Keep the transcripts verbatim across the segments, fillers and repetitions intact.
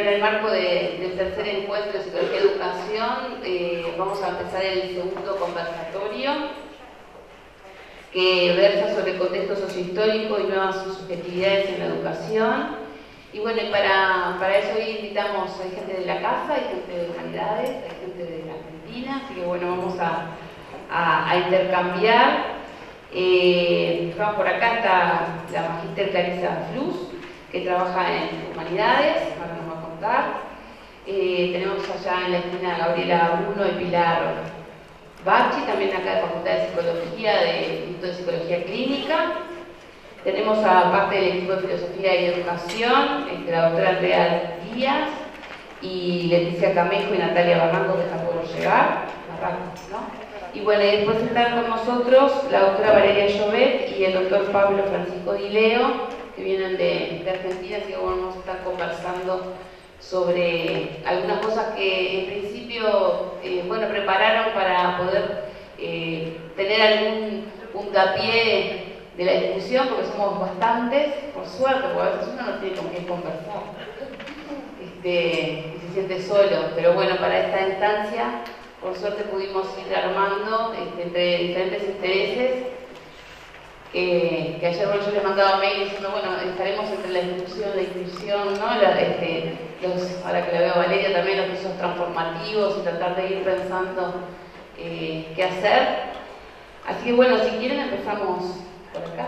En el marco de, del tercer encuentro de Psicología y Educación, eh, vamos a empezar el segundo conversatorio que versa sobre el contexto sociohistórico y nuevas subjetividades en la educación. Y bueno, para, para eso hoy invitamos a gente de la casa, hay gente de humanidades, hay gente de la Argentina, así que bueno, vamos a, a, a intercambiar. Eh, vamos por acá, está la magíster Clarisa Flus, que trabaja en humanidades, ahora nos va a contar. Eh, tenemos allá en la esquina a Gabriela Bruno y Pilar Bachi, también acá de Facultad de Psicología, del Instituto de Psicología Clínica. Tenemos a parte del equipo de Filosofía y Educación, este, la doctora Andrea Díaz y Leticia Camejo y Natalia Barranco, que están por llegar. Barranco, ¿no? Y bueno, y después están con nosotros la doctora Valeria Llobet y el doctor Pablo Francisco Dileo, que vienen de, de Argentina, así que bueno, vamos a estar conversando sobre algunas cosas que en principio eh, bueno, prepararon para poder eh, tener algún puntapié de la discusión, porque somos bastantes, por suerte, porque a veces uno no tiene con quién conversar este, y se siente solo, pero bueno, para esta instancia, por suerte pudimos ir armando este, entre diferentes intereses. Que, que ayer bueno, yo les mandaba mail diciendo, bueno, estaremos entre la discusión, la inscripción, ¿no? La, este, los, ahora que la veo a Valeria también, los procesos transformativos y tratar de ir pensando eh, qué hacer. Así que bueno, si quieren empezamos por acá.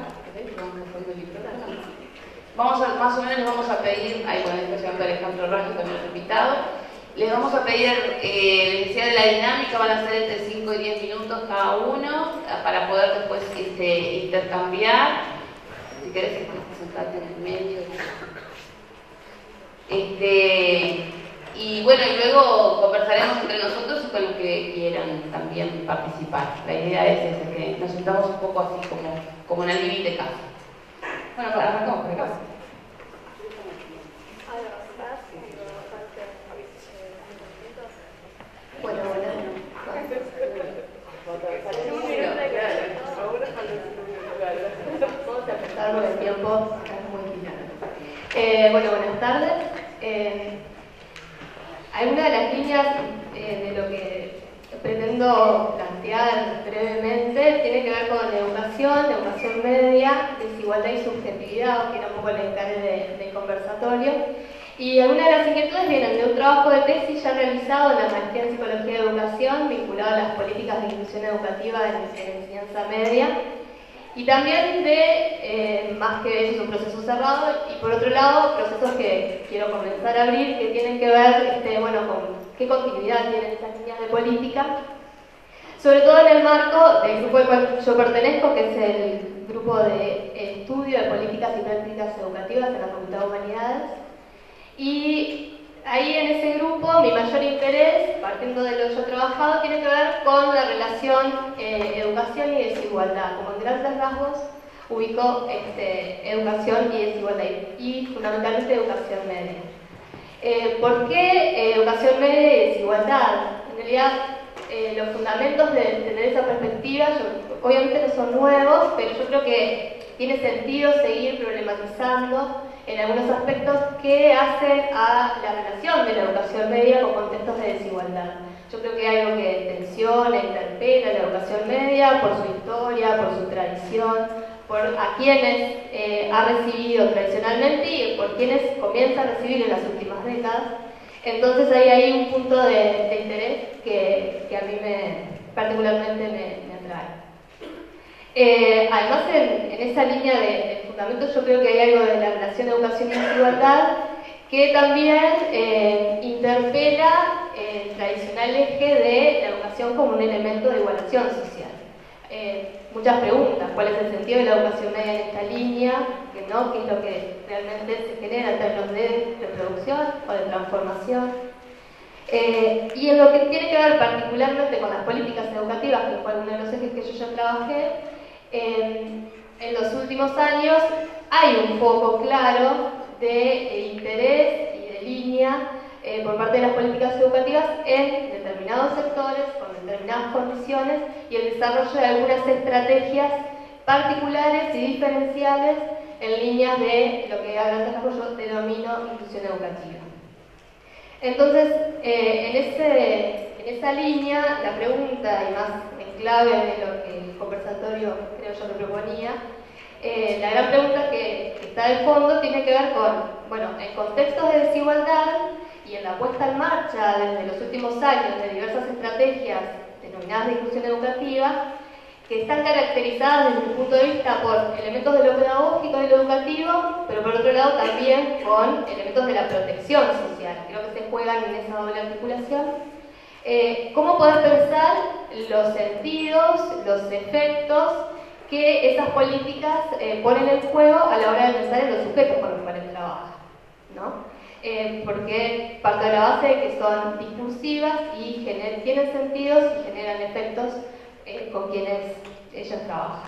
Vamos a, más o menos les vamos a pedir, ahí bueno, está llegando Alejandro Raggio, también otro invitado. Les vamos a pedir, eh, les decía de la dinámica, van a ser entre cinco y diez minutos cada uno, para poder después este, intercambiar. Si querés, sentarte en el medio. Este, y bueno, y luego conversaremos entre nosotros y con los que quieran también participar. La idea es esa, que nos sentamos un poco así como, como en el living de casa. Bueno, arrancamos por acá. Bueno, bueno. Vamos a empezar con el tiempo, es muy dinámico. Eh, bueno, buenas tardes. Eh, algunas de las líneas eh, de lo que pretendo plantear brevemente tiene que ver con educación, educación media, desigualdad y subjetividad, que era un poco el encargo de, del conversatorio. Y algunas de las inquietudes vienen de un trabajo de tesis ya realizado en la maestría en Psicología y Educación, vinculado a las políticas de inclusión educativa en la enseñanza media, y también de, eh, más que eso, es un proceso cerrado, y por otro lado, procesos que quiero comenzar a abrir, que tienen que ver este, bueno, con qué continuidad tienen estas líneas de política, sobre todo en el marco del grupo al cual yo pertenezco, que es el grupo de estudio de políticas y prácticas educativas en la Facultad de Humanidades. Y ahí en ese grupo mi mayor interés, partiendo de lo yo trabajado, tiene que ver con la relación eh, educación y desigualdad. Como en grandes rasgos ubico este, educación y desigualdad y fundamentalmente educación media. Eh, ¿Por qué eh, educación media y desigualdad? En realidad eh, los fundamentos de tener esa perspectiva yo, obviamente no son nuevos, pero yo creo que tiene sentido seguir problematizando en algunos aspectos que hacen a la relación de la educación media con contextos de desigualdad. Yo creo que hay algo que tensiona, interpela la educación media por su historia, por su tradición, por a quienes eh, ha recibido tradicionalmente y por quienes comienza a recibir en las últimas décadas. Entonces ahí hay un punto de, de interés que, que a mí me, particularmente me, me atrae. Eh, además, en, en esa línea de, de fundamentos, yo creo que hay algo de la relación educación y desigualdad que también eh, interpela el tradicional eje de la educación como un elemento de igualación social. Eh, muchas preguntas: ¿cuál es el sentido de la educación media en esta línea? ¿Qué no? ¿Qué es lo que realmente se genera en términos de reproducción o de transformación? Eh, y en lo que tiene que ver particularmente con las políticas educativas, que fue uno de los ejes que yo ya trabajé, eh, en los últimos años hay un foco claro de, de interés y de línea eh, por parte de las políticas educativas en determinados sectores, con determinadas condiciones, y el desarrollo de algunas estrategias particulares y diferenciales en líneas de lo que a grandes rasgos yo denomino inclusión educativa. Entonces, eh, en, ese, en esa línea, la pregunta, y más en clave de lo que el conversatorio creo yo que proponía, eh, la gran pregunta que, que está de fondo tiene que ver con, bueno, en contextos de desigualdad y en la puesta en marcha desde los últimos años de diversas estrategias denominadas de inclusión educativa, que están caracterizadas desde mi punto de vista por elementos de lo pedagógico y lo educativo, pero por otro lado también con elementos de la protección social. Creo que se juegan en esa doble articulación. Eh, ¿Cómo poder pensar los sentidos, los efectos que esas políticas eh, ponen en juego a la hora de pensar en los sujetos con los cuales trabajan, ¿no? Eh, porque parte de la base de que son discursivas y gener, tienen sentidos y generan efectos eh, con quienes ellos trabajan.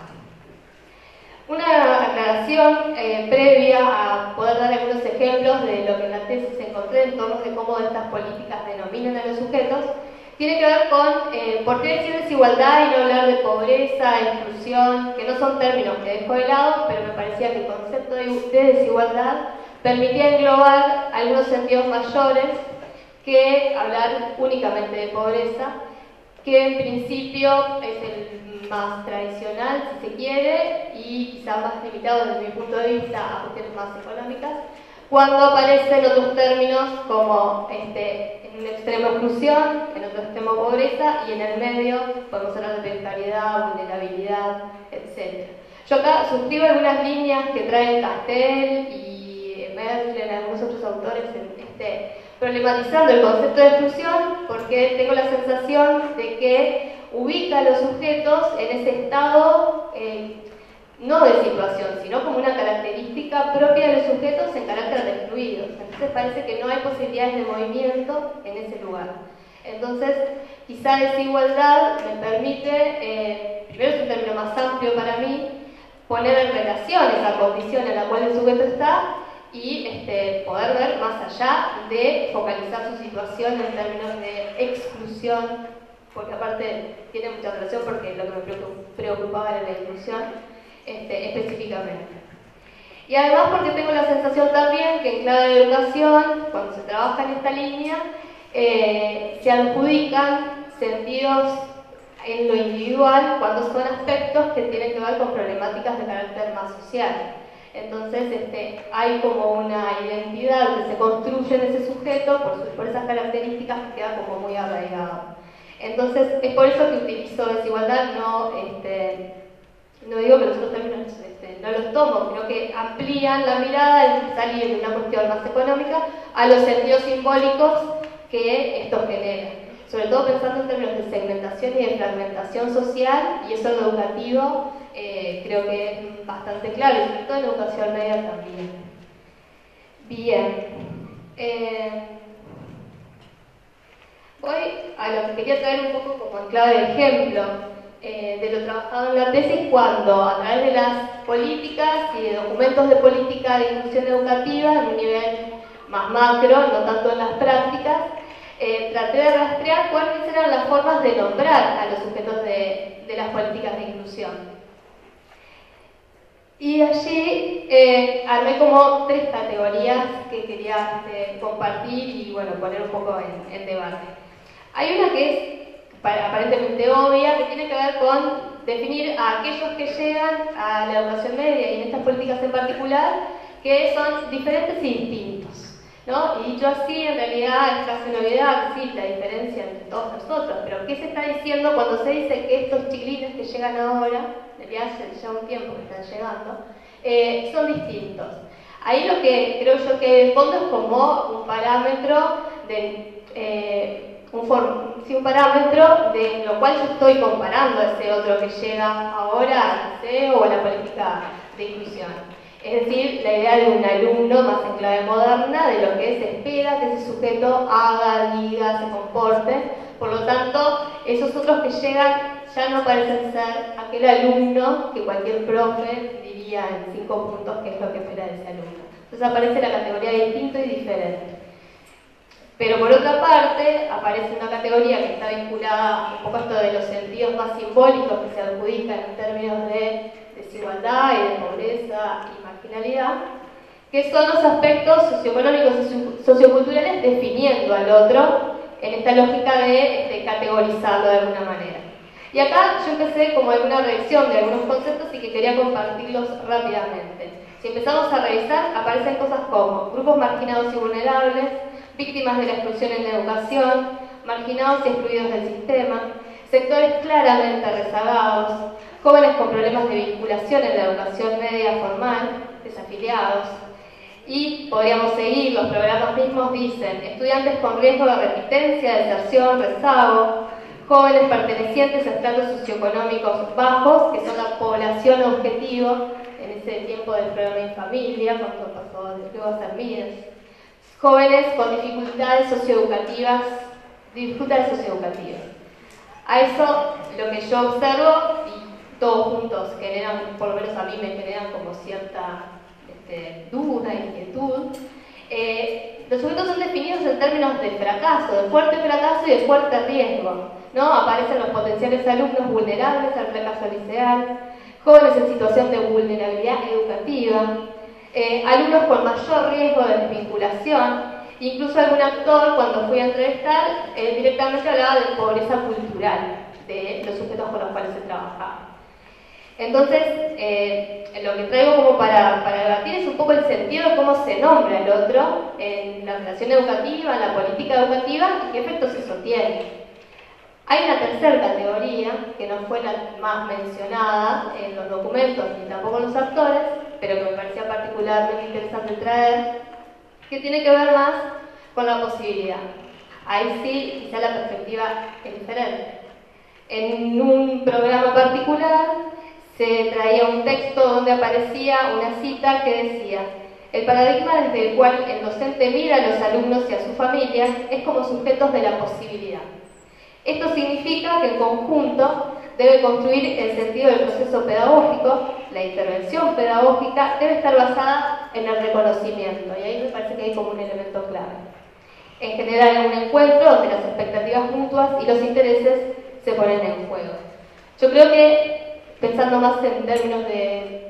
Una aclaración eh, previa a poder dar algunos ejemplos de lo que en la tesis encontré en torno de cómo estas políticas denominan a los sujetos, tiene que ver con eh, por qué decir desigualdad y no hablar de pobreza, exclusión, que no son términos que dejo de lado, pero me parecía que el concepto de, de desigualdad permitía englobar algunos sentidos mayores que hablar únicamente de pobreza, que en principio es el más tradicional, si se quiere, y quizás más limitado desde mi punto de vista a cuestiones más económicas, cuando aparecen otros términos como este, en un extremo exclusión, en otro extremo pobreza, y en el medio podemos hablar de precariedad, vulnerabilidad, etcétera. Yo acá suscribo algunas líneas que traen Castel y Merkel, algunos otros autores, en este, problematizando el concepto de exclusión, porque tengo la sensación de que ubica a los sujetos en ese estado eh, no de situación, sino como una característica propia de los sujetos en carácter de excluidos. Entonces parece que no hay posibilidades de movimiento en ese lugar. Entonces, quizá desigualdad me permite, eh, primero es un término más amplio para mí, poner en relación esa condición en la cual el sujeto está y este, poder ver más allá de focalizar su situación en términos de exclusión, porque aparte tiene mucha relación porque lo que me preocupaba era la inclusión este, específicamente. Y además porque tengo la sensación también que en clave de educación, cuando se trabaja en esta línea, eh, se adjudican sentidos en lo individual cuando son aspectos que tienen que ver con problemáticas de carácter más social. Entonces este, hay como una identidad que se construye en ese sujeto por, sus, por esas características que queda como muy arraigado. Entonces es por eso que utilizo desigualdad, no, este, no digo que los otros términos este, no los tomo, sino que amplían la mirada y salir de una cuestión más económica a los sentidos simbólicos que esto genera. Sobre todo pensando en términos de segmentación y de fragmentación social, y eso en lo educativo eh, creo que es bastante claro, y sobre todo en educación media también. Bien. Eh, voy a lo que quería traer un poco como en clave de ejemplo eh, de lo trabajado en la tesis, cuando a través de las políticas y de documentos de política de inclusión educativa, en un nivel más macro, no tanto en las prácticas, Eh, traté de rastrear cuáles eran las formas de nombrar a los sujetos de, de las políticas de inclusión. Y allí eh, armé como tres categorías que quería eh, compartir y bueno, poner un poco en, en debate. Hay una que es aparentemente obvia, que tiene que ver con definir a aquellos que llegan a la educación media y en estas políticas en particular, que son diferentes y distintos, ¿no? Y dicho así, en realidad es casi novedad, sí, la diferencia entre todos nosotros, pero ¿qué se está diciendo cuando se dice que estos chiquilines que llegan ahora, en realidad hace ya un tiempo que están llegando, eh, son distintos? Ahí lo que creo yo que de fondo es como un parámetro de, eh, un, for, sí, un parámetro de lo cual yo estoy comparando a ese otro que llega ahora al liceo o a la política de inclusión. Es decir, la idea de un alumno más en clave moderna, de lo que se espera que ese sujeto haga, diga, se comporte. Por lo tanto, esos otros que llegan ya no parecen ser aquel alumno que cualquier profe diría en cinco puntos qué es lo que espera de ese alumno. Entonces aparece la categoría de distinto y diferente. Pero por otra parte, aparece una categoría que está vinculada un poco a esto de los sentidos más simbólicos que se adjudican en términos de desigualdad y de pobreza y marginalidad, que son los aspectos socioeconómicos y socioculturales definiendo al otro en esta lógica de este, categorizarlo de alguna manera. Y acá yo empecé como alguna revisión de algunos conceptos y que quería compartirlos rápidamente. Si empezamos a revisar, aparecen cosas como grupos marginados y vulnerables, víctimas de la exclusión en la educación, marginados y excluidos del sistema, sectores claramente rezagados, jóvenes con problemas de vinculación en la educación media formal, desafiliados. Y podríamos seguir, los programas mismos dicen estudiantes con riesgo de repitencia, deserción, rezago, jóvenes pertenecientes a estratos socioeconómicos bajos, que son la población objetivo en ese tiempo del programa Infamilia, cuando pasó luego a ser Mides, jóvenes con dificultades socioeducativas, dificultades socioeducativas. A eso lo que yo observo, y todos juntos generan, por lo menos a mí me generan como cierta este, duda, inquietud, eh, los sujetos son definidos en términos de fracaso, de fuerte fracaso y de fuerte riesgo, ¿no? Aparecen los potenciales alumnos vulnerables al fracaso liceal, jóvenes en situación de vulnerabilidad educativa, eh, alumnos con mayor riesgo de desvinculación, incluso algún actor, cuando fui a entrevistar, eh, directamente hablaba de pobreza cultural de los sujetos con los cuales se trabajaba. Entonces, eh, lo que traigo como para, para debatir es un poco el sentido de cómo se nombra el otro en la relación educativa, en la política educativa y qué efectos eso tiene. Hay una tercera categoría, que no fue la más mencionada en los documentos ni tampoco en los actores, pero que me parecía particularmente interesante traer, que tiene que ver más con la posibilidad. Ahí sí, quizá la perspectiva es diferente. En un programa particular se traía un texto donde aparecía una cita que decía: el paradigma desde el cual el docente mira a los alumnos y a sus familias es como sujetos de la posibilidad. Esto significa que en conjunto debe construir el sentido del proceso pedagógico, la intervención pedagógica debe estar basada en el reconocimiento, y ahí me parece que hay como un elemento clave. En general, en un encuentro donde las expectativas mutuas y los intereses se ponen en juego. Yo creo que, pensando más en términos de,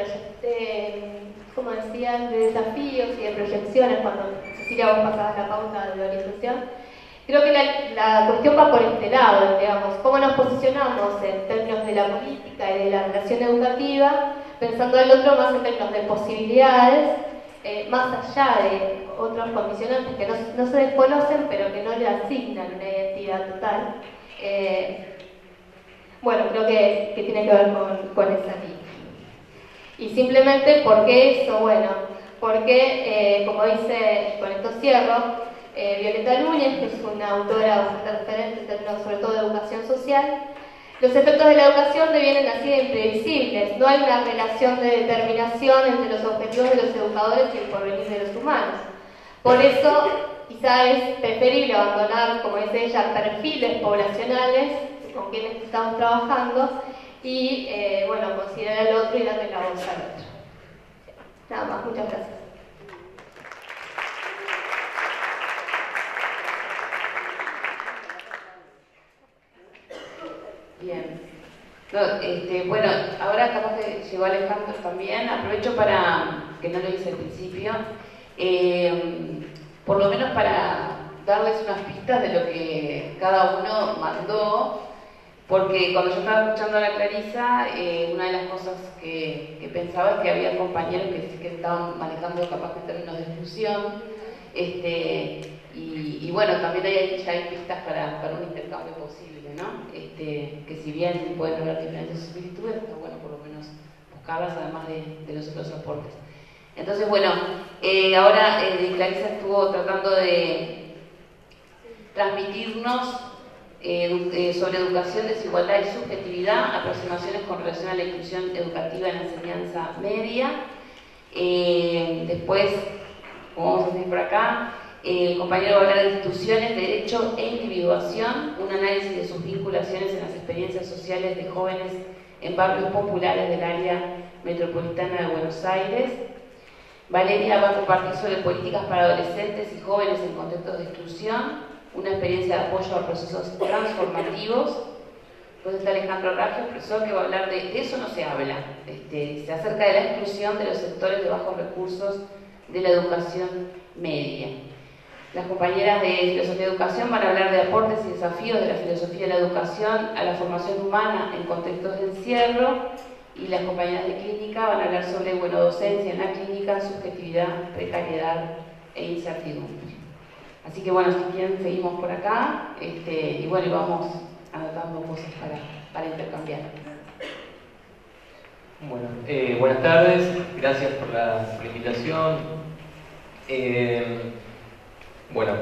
de como decían, de desafíos y de proyecciones, cuando Cecilia vos pasabas la pauta de orientación, creo que la, la cuestión va por este lado, digamos, cómo nos posicionamos en términos de la política y de la relación educativa, pensando al otro más en términos de posibilidades, eh, más allá de otros condicionantes que no, no se desconocen, pero que no le asignan una identidad total. Eh, bueno, creo que, que tiene que ver con, con esa línea. Y simplemente, ¿por qué eso? Bueno, porque, eh, como dice, con esto cierro, Eh, Violeta Núñez, que es una autora bastante referente en términos sobre todo de educación social, los efectos de la educación devienen así de imprevisibles. No hay una relación de determinación entre los objetivos de los educadores y el porvenir de los humanos. Por eso, quizá es preferible abandonar, como dice ella, perfiles poblacionales con quienes estamos trabajando y, eh, bueno, considerar al otro y darle la voz al otro. Nada más, muchas gracias. Bien. No, este, bueno, ahora capaz que llegó Alejandro también. Aprovecho para, que no lo hice al principio, eh, por lo menos para darles unas pistas de lo que cada uno mandó, porque cuando yo estaba escuchando a la Clarisa, eh, una de las cosas que, que pensaba es que había compañeros que sí que estaban manejando capaz en términos de exclusión, este, y, y bueno, también hay, ya hay pistas para, para un intercambio posible, ¿no? Este, que si bien pueden haber diferentes similitudes, está bueno por lo menos buscarlas además de, de los otros aportes. Entonces, bueno, eh, ahora eh, Clarisa estuvo tratando de transmitirnos eh, eh, sobre educación, desigualdad y subjetividad, aproximaciones con relación a la inclusión educativa en la enseñanza media. Eh, después, como vamos a seguir por acá, el compañero va a hablar de instituciones, derecho e individuación, un análisis de sus vinculaciones en las experiencias sociales de jóvenes en barrios populares del área metropolitana de Buenos Aires. Valeria va a compartir sobre políticas para adolescentes y jóvenes en contextos de exclusión, una experiencia de apoyo a procesos transformativos. Después está Alejandro Raggio, profesor, que va a hablar de, de eso no se habla, este, se acerca de la exclusión de los sectores de bajos recursos de la educación media. Las compañeras de Filosofía de Educación van a hablar de aportes y desafíos de la filosofía de la educación a la formación humana en contextos de encierro, y las compañeras de Clínica van a hablar sobre, bueno, docencia en la clínica, subjetividad, precariedad e incertidumbre. Así que bueno, si quieren seguimos por acá, este, y bueno, y vamos anotando cosas para, para intercambiar. Bueno, eh, buenas tardes, gracias por la, por la invitación. Eh, bueno,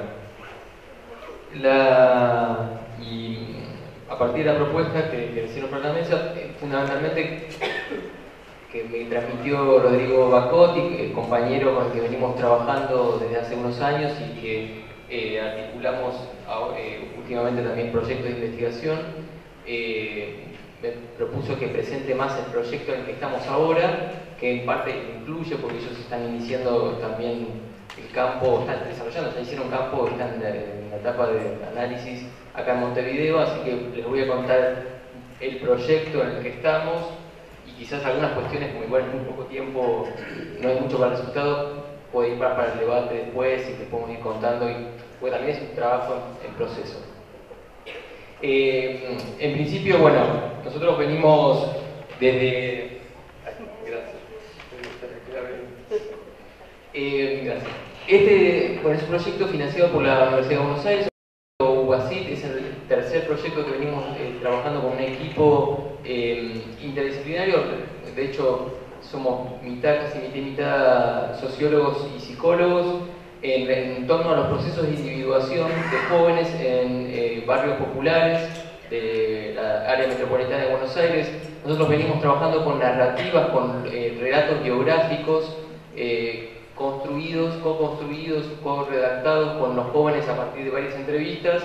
la, y a partir de la propuesta que, que hicieron para la mesa, eh, fundamentalmente que me transmitió Rodrigo Bacotti, el compañero con el que venimos trabajando desde hace unos años y que eh, articulamos eh, últimamente también proyectos de investigación, eh, me propuso que presente más el proyecto en el que estamos ahora, que en parte incluye, porque ellos están iniciando también el campo, están desarrollando, ya hicieron campo, están en la, en la etapa de análisis acá en Montevideo, así que les voy a contar el proyecto en el que estamos y quizás algunas cuestiones, como igual en muy poco tiempo no hay mucho para el resultado, puede ir para, para el debate después y les podemos ir contando, y, porque también es un trabajo en, en proceso. Eh, en principio, bueno, nosotros venimos desde... Gracias. Eh, gracias. Este bueno, es un proyecto financiado por la Universidad de Buenos Aires, U A S I T, es el tercer proyecto que venimos eh, trabajando con un equipo eh, interdisciplinario. De hecho, somos mitad, casi mitad, mitad sociólogos y psicólogos en, en torno a los procesos de individuación de jóvenes en eh, barrios populares de la área metropolitana de Buenos Aires. Nosotros venimos trabajando con narrativas, con eh, relatos biográficos, eh, construidos, co-construidos, co-redactados con los jóvenes a partir de varias entrevistas,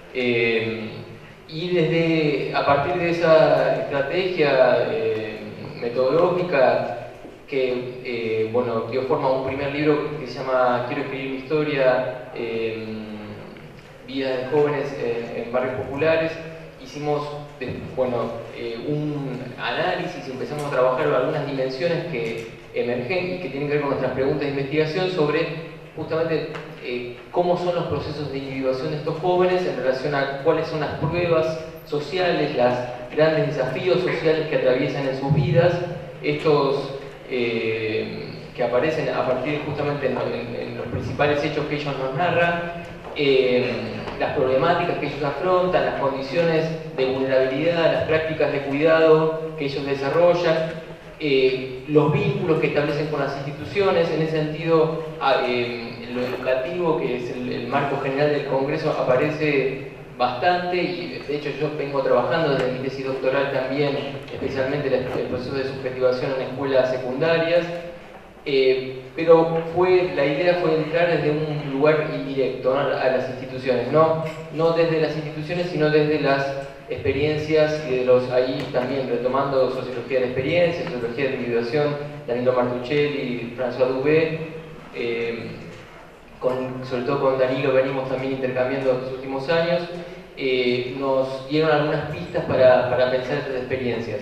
eh, y desde, a partir de esa estrategia eh, metodológica que eh, bueno, dio forma a un primer libro que se llama Quiero escribir mi historia, eh, vida de jóvenes en, en barrios populares. Hicimos bueno, eh, un análisis y empezamos a trabajar algunas dimensiones que emergen y que tienen que ver con nuestras preguntas de investigación sobre justamente eh, cómo son los procesos de individuación de estos jóvenes en relación a cuáles son las pruebas sociales, los grandes desafíos sociales que atraviesan en sus vidas, estos eh, que aparecen a partir justamente en, en, en los principales hechos que ellos nos narran, eh, las problemáticas que ellos afrontan, las condiciones de vulnerabilidad, las prácticas de cuidado que ellos desarrollan, eh, los vínculos que establecen con las instituciones. En ese sentido, eh, lo educativo, que es el, el marco general del Congreso, aparece bastante, y de hecho yo vengo trabajando desde mi tesis doctoral también, especialmente el, el proceso de subjetivación en escuelas secundarias. Eh, pero fue, la idea fue entrar desde un lugar indirecto, ¿no?, a las instituciones, no, no desde las instituciones, sino desde las experiencias y de los, ahí también retomando sociología de la experiencia, sociología de la individuación, Danilo Martuchelli, François Dubé, eh, con, sobre todo con Danilo venimos también intercambiando estos últimos años, eh, nos dieron algunas pistas para, para pensar estas experiencias.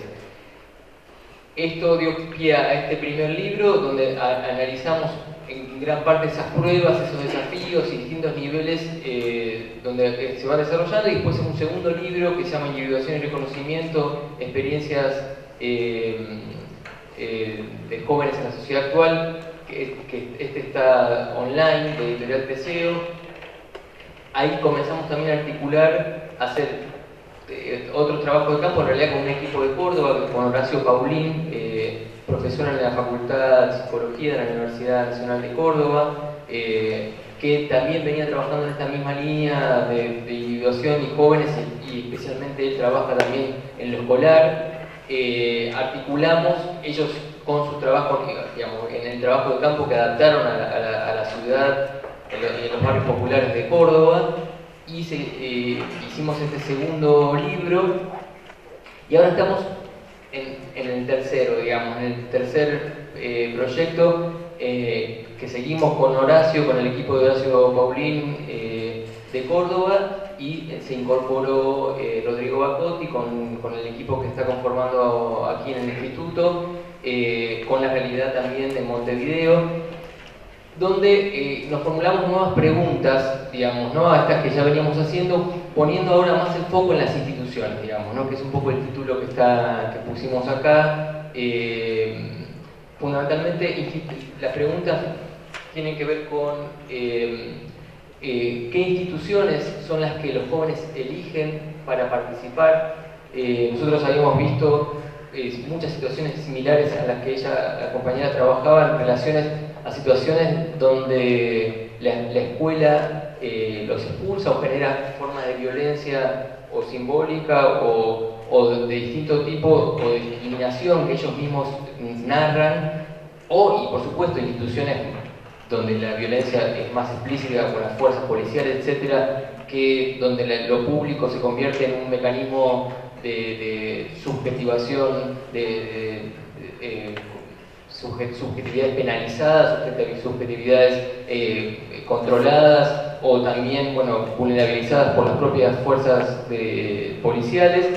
Esto dio pie a este primer libro, donde a, analizamos en gran parte esas pruebas, esos desafíos y distintos niveles eh, donde eh, se van desarrollando, y después en un segundo libro que se llama Individuación y Reconocimiento, experiencias eh, eh, de jóvenes en la sociedad actual, que, que este está online, de Editorial Teseo. Ahí comenzamos también a articular, a hacer Eh, otro trabajo de campo, en realidad con un equipo de Córdoba, con Horacio Paulín, eh, profesor en la Facultad de Psicología de la Universidad Nacional de Córdoba, eh, que también venía trabajando en esta misma línea de, de individuación y jóvenes, y, y especialmente él trabaja también en lo escolar. Eh, articulamos ellos con su trabajo, digamos, en el trabajo de campo que adaptaron a la, a la, a la ciudad, en los, en los barrios populares de Córdoba. Y se, eh, hicimos este segundo libro, y ahora estamos en, en el tercero, digamos, en el tercer eh, proyecto eh, que seguimos con Horacio, con el equipo de Horacio Paulín eh, de Córdoba, y se incorporó eh, Rodrigo Bacotti con, con el equipo que está conformando aquí en el instituto, eh, con la realidad también de Montevideo, donde eh, nos formulamos nuevas preguntas, digamos, ¿no? A estas que ya veníamos haciendo, poniendo ahora más el foco en las instituciones, digamos, ¿no? Que es un poco el título que, está, que pusimos acá. Eh, fundamentalmente, las preguntas tienen que ver con eh, eh, qué instituciones son las que los jóvenes eligen para participar. Eh, nosotros habíamos visto eh, muchas situaciones similares a las que ella, la compañera, trabajaba en relaciones a situaciones donde la, la escuela eh, los expulsa o genera formas de violencia o simbólica o, o de, de distinto tipo o de discriminación que ellos mismos narran, o, y por supuesto, instituciones donde la violencia es más explícita con las fuerzas policiales, etcétera, que donde la, lo público se convierte en un mecanismo de, de subjetivación, de, de, de, de subjetividades penalizadas, subjetividades eh, controladas o también, bueno, vulnerabilizadas por las propias fuerzas de, policiales.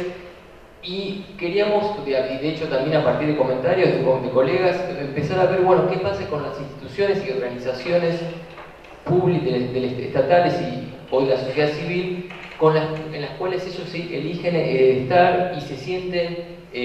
Y queríamos, y de hecho también a partir de comentarios de, de colegas, empezar a ver, bueno, qué pasa con las instituciones y organizaciones públicas, estatales y hoy la sociedad civil, con las, en las cuales ellos eligen eh, estar y se sienten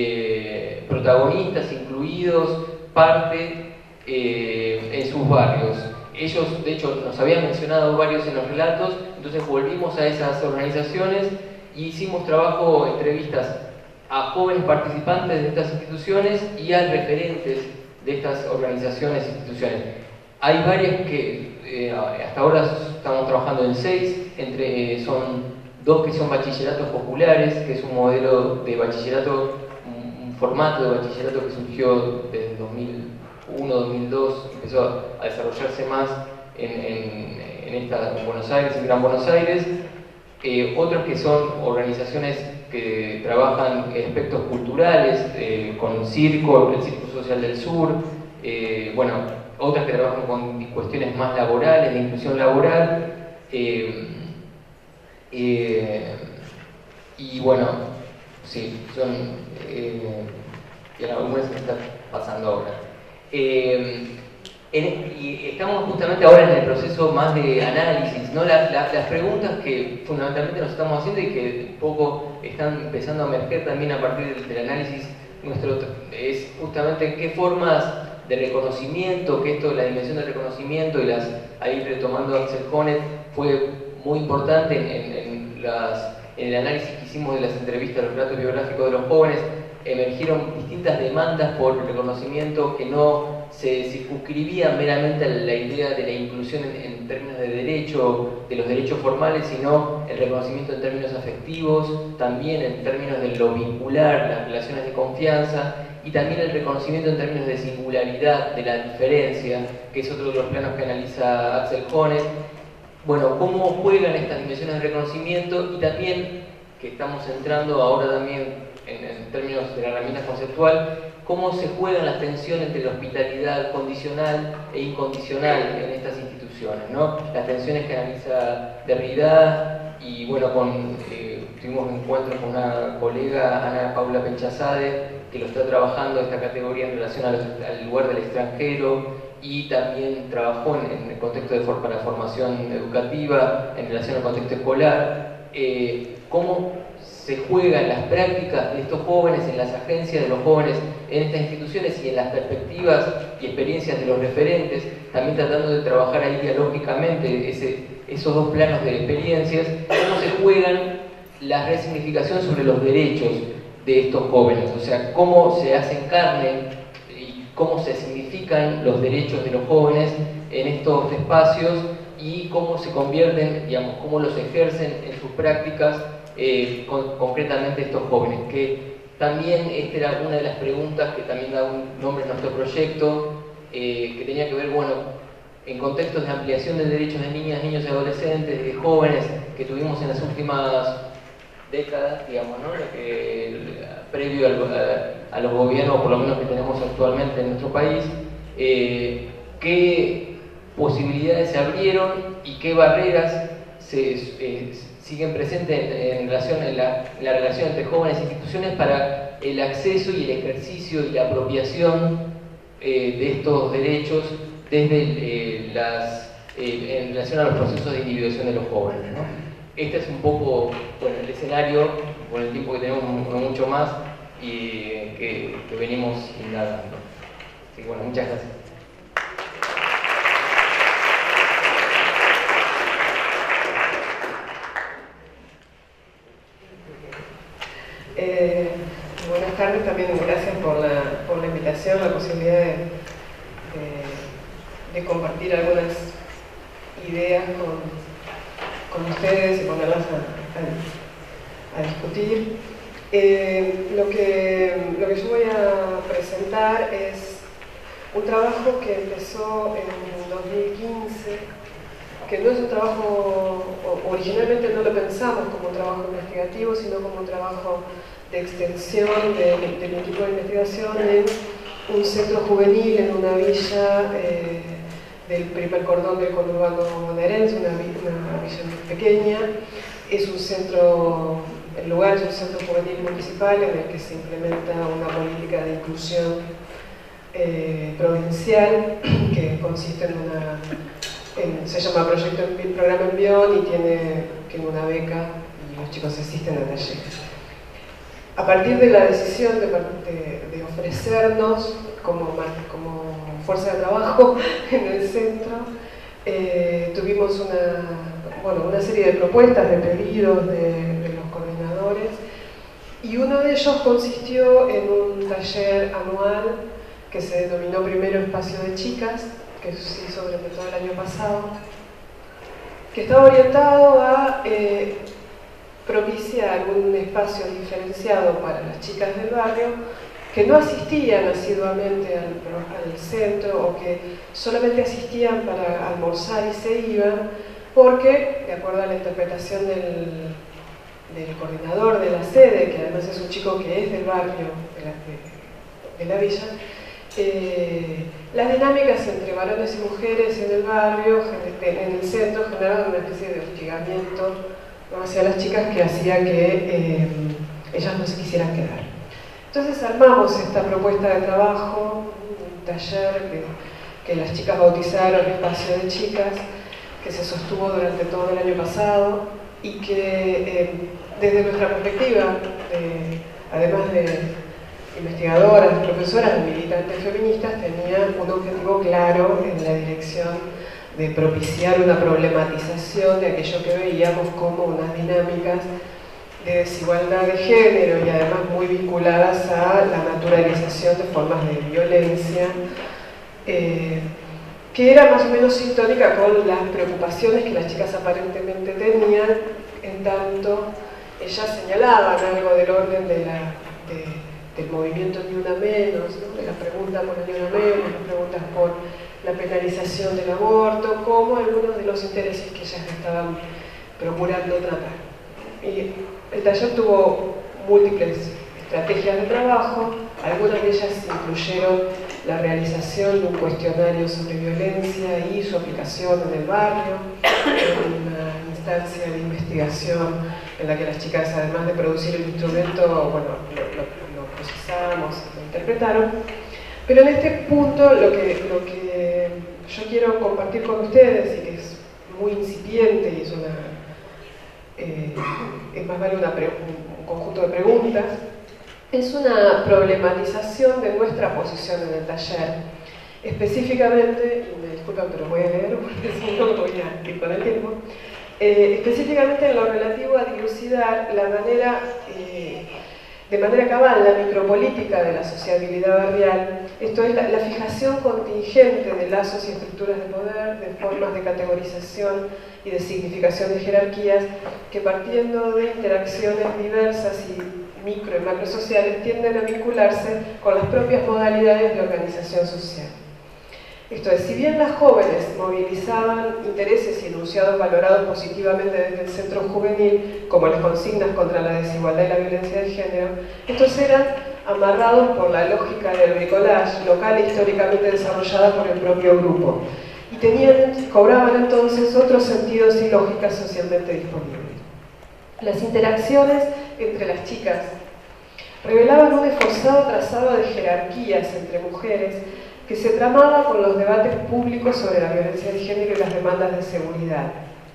eh, protagonistas, incluidos, parte eh, en sus barrios. Ellos, de hecho, nos habían mencionado varios en los relatos, entonces volvimos a esas organizaciones y hicimos trabajo, entrevistas a jóvenes participantes de estas instituciones y a referentes de estas organizaciones e instituciones. Hay varias que eh, hasta ahora estamos trabajando en seis, entre, eh, son dos que son bachilleratos populares, que es un modelo de bachillerato, un formato de bachillerato que surgió desde dos mil uno, dos mil dos, empezó a desarrollarse más en, en, en, esta, en Buenos Aires, en Gran Buenos Aires. Eh, otros que son organizaciones que trabajan aspectos culturales, eh, con Circo, el Círculo Social del Sur, eh, bueno, otras que trabajan con cuestiones más laborales, de inclusión laboral, eh, eh, y bueno, sí, son, eh, y algunas que están pasando ahora. Eh, en, y estamos justamente ahora en el proceso más de análisis, ¿no? La, la, las preguntas que fundamentalmente nos estamos haciendo y que un poco están empezando a emerger también a partir del, del análisis nuestro, es justamente qué formas de reconocimiento, que esto, la dimensión del reconocimiento, y las, ahí retomando a Axel Honneth, fue muy importante en, en, en, las, en el análisis que hicimos de las entrevistas, los relatos biográficos de los jóvenes. Emergieron distintas demandas por reconocimiento que no se circunscribían meramente a la idea de la inclusión en, en términos de derecho, de los derechos formales, sino el reconocimiento en términos afectivos, también en términos de lo vincular, las relaciones de confianza, y también el reconocimiento en términos de singularidad, de la diferencia, que es otro de los planos que analiza Axel Honneth. Bueno, cómo juegan estas dimensiones de reconocimiento, y también, que estamos entrando ahora también En, en términos de la herramienta conceptual, cómo se juegan las tensiones entre la hospitalidad condicional e incondicional en estas instituciones, ¿no? Las tensiones que analiza Derrida, y bueno, con, eh, tuvimos un encuentro con una colega, Ana Paula Penchazade, que lo está trabajando esta categoría en relación a los, al lugar del extranjero, y también trabajó en, en el contexto de for, para formación educativa, en relación al contexto escolar, eh, cómo se juegan las prácticas de estos jóvenes, en las agencias de los jóvenes en estas instituciones y en las perspectivas y experiencias de los referentes, también tratando de trabajar ahí dialógicamente ese, esos dos planos de experiencias, cómo se juegan la resignificación sobre los derechos de estos jóvenes, o sea, cómo se hacen carne y cómo se significan los derechos de los jóvenes en estos espacios y cómo se convierten, digamos, cómo los ejercen en sus prácticas. Eh, con, concretamente estos jóvenes, que también esta era una de las preguntas que también da un nombre a nuestro proyecto, eh, que tenía que ver, bueno, en contextos de ampliación de derechos de niñas, niños y adolescentes, de jóvenes que tuvimos en las últimas décadas, digamos, ¿no? Lo que, el, previo al, a, a los gobiernos, por lo menos que tenemos actualmente en nuestro país, eh, qué posibilidades se abrieron y qué barreras se, eh, siguen presentes en, en relación en la, en la relación entre jóvenes e instituciones para el acceso y el ejercicio y la apropiación eh, de estos derechos desde eh, las, eh, en relación a los procesos de individuación de los jóvenes, ¿no? Este es un poco, bueno, el escenario, con el tiempo que tenemos no mucho más, y que, que venimos indagando. Así que bueno, muchas gracias. Eh, buenas tardes, también gracias por la, por la invitación, la posibilidad de, de, de compartir algunas ideas con, con ustedes y ponerlas a, a, a discutir. Eh, lo, que, lo que yo voy a presentar es un trabajo que empezó en dos mil quince, que no es un trabajo, originalmente no lo pensamos como un trabajo investigativo, sino como un trabajo de extensión de, de mi equipo de investigación en un centro juvenil, en una villa eh, del primer cordón del conurbano bonaerense, una, una villa muy pequeña. Es un centro, el lugar es un centro juvenil municipal en el que se implementa una política de inclusión eh, provincial que consiste en una... En, se llama Proyecto Programa Envión y tiene, tiene una beca y los chicos asisten a talleres. A partir de la decisión de, de, de ofrecernos como, como fuerza de trabajo en el centro, eh, tuvimos una, bueno, una serie de propuestas, de pedidos de, de los coordinadores, y uno de ellos consistió en un taller anual que se denominó primero Espacio de Chicas, que se hizo durante todo el año pasado, que estaba orientado a eh, propiciar un espacio diferenciado para las chicas del barrio que no asistían asiduamente al, al centro o que solamente asistían para almorzar y se iban, porque, de acuerdo a la interpretación del, del coordinador de la sede, que además es un chico que es del barrio de la, de, de la villa, Eh, las dinámicas entre varones y mujeres en el barrio, en el centro, generaban una especie de hostigamiento, ¿no?, hacia las chicas, que hacía que eh, ellas no se quisieran quedar. Entonces armamos esta propuesta de trabajo, un taller que, que las chicas bautizaron Espacio de Chicas, que se sostuvo durante todo el año pasado y que eh, desde nuestra perspectiva, eh, además de investigadoras, profesoras, militantes feministas, tenían un objetivo claro en la dirección de propiciar una problematización de aquello que veíamos como unas dinámicas de desigualdad de género y además muy vinculadas a la naturalización de formas de violencia, eh, que era más o menos sintónica con las preocupaciones que las chicas aparentemente tenían, en tanto ellas señalaban algo del orden de la... De, del movimiento Ni Una Menos, ¿no?, de la pregunta por el Ni Una Menos, las preguntas por la penalización del aborto, como algunos de los intereses que ellas estaban procurando tratar. Y el taller tuvo múltiples estrategias de trabajo, algunas de ellas incluyeron la realización de un cuestionario sobre violencia y su aplicación en el barrio, una instancia de investigación en la que las chicas, además de producir el instrumento, bueno, lo, lo, procesamos, lo interpretaron. Pero en este punto lo que, lo que yo quiero compartir con ustedes, y que es muy incipiente y es, una, eh, es más vale una un conjunto de preguntas, es una problematización de nuestra posición en el taller. Específicamente, y me disculpan pero voy a leer porque si no voy a ir con el tiempo, eh, específicamente en lo relativo a dilucidar la manera... Eh, de manera cabal la micropolítica de la sociabilidad barrial, esto es la, la fijación contingente de lazos y estructuras de poder, de formas de categorización y de significación de jerarquías, que partiendo de interacciones diversas y micro y macrosociales tienden a vincularse con las propias modalidades de organización social. Esto es, si bien las jóvenes movilizaban intereses y enunciados valorados positivamente desde el centro juvenil, como las consignas contra la desigualdad y la violencia de género, estos eran amarrados por la lógica del bricolage local e históricamente desarrollada por el propio grupo, y tenían, cobraban entonces otros sentidos y lógicas socialmente disponibles. Las interacciones entre las chicas revelaban un esforzado trazado de jerarquías entre mujeres que se tramaba con los debates públicos sobre la violencia de género y las demandas de seguridad,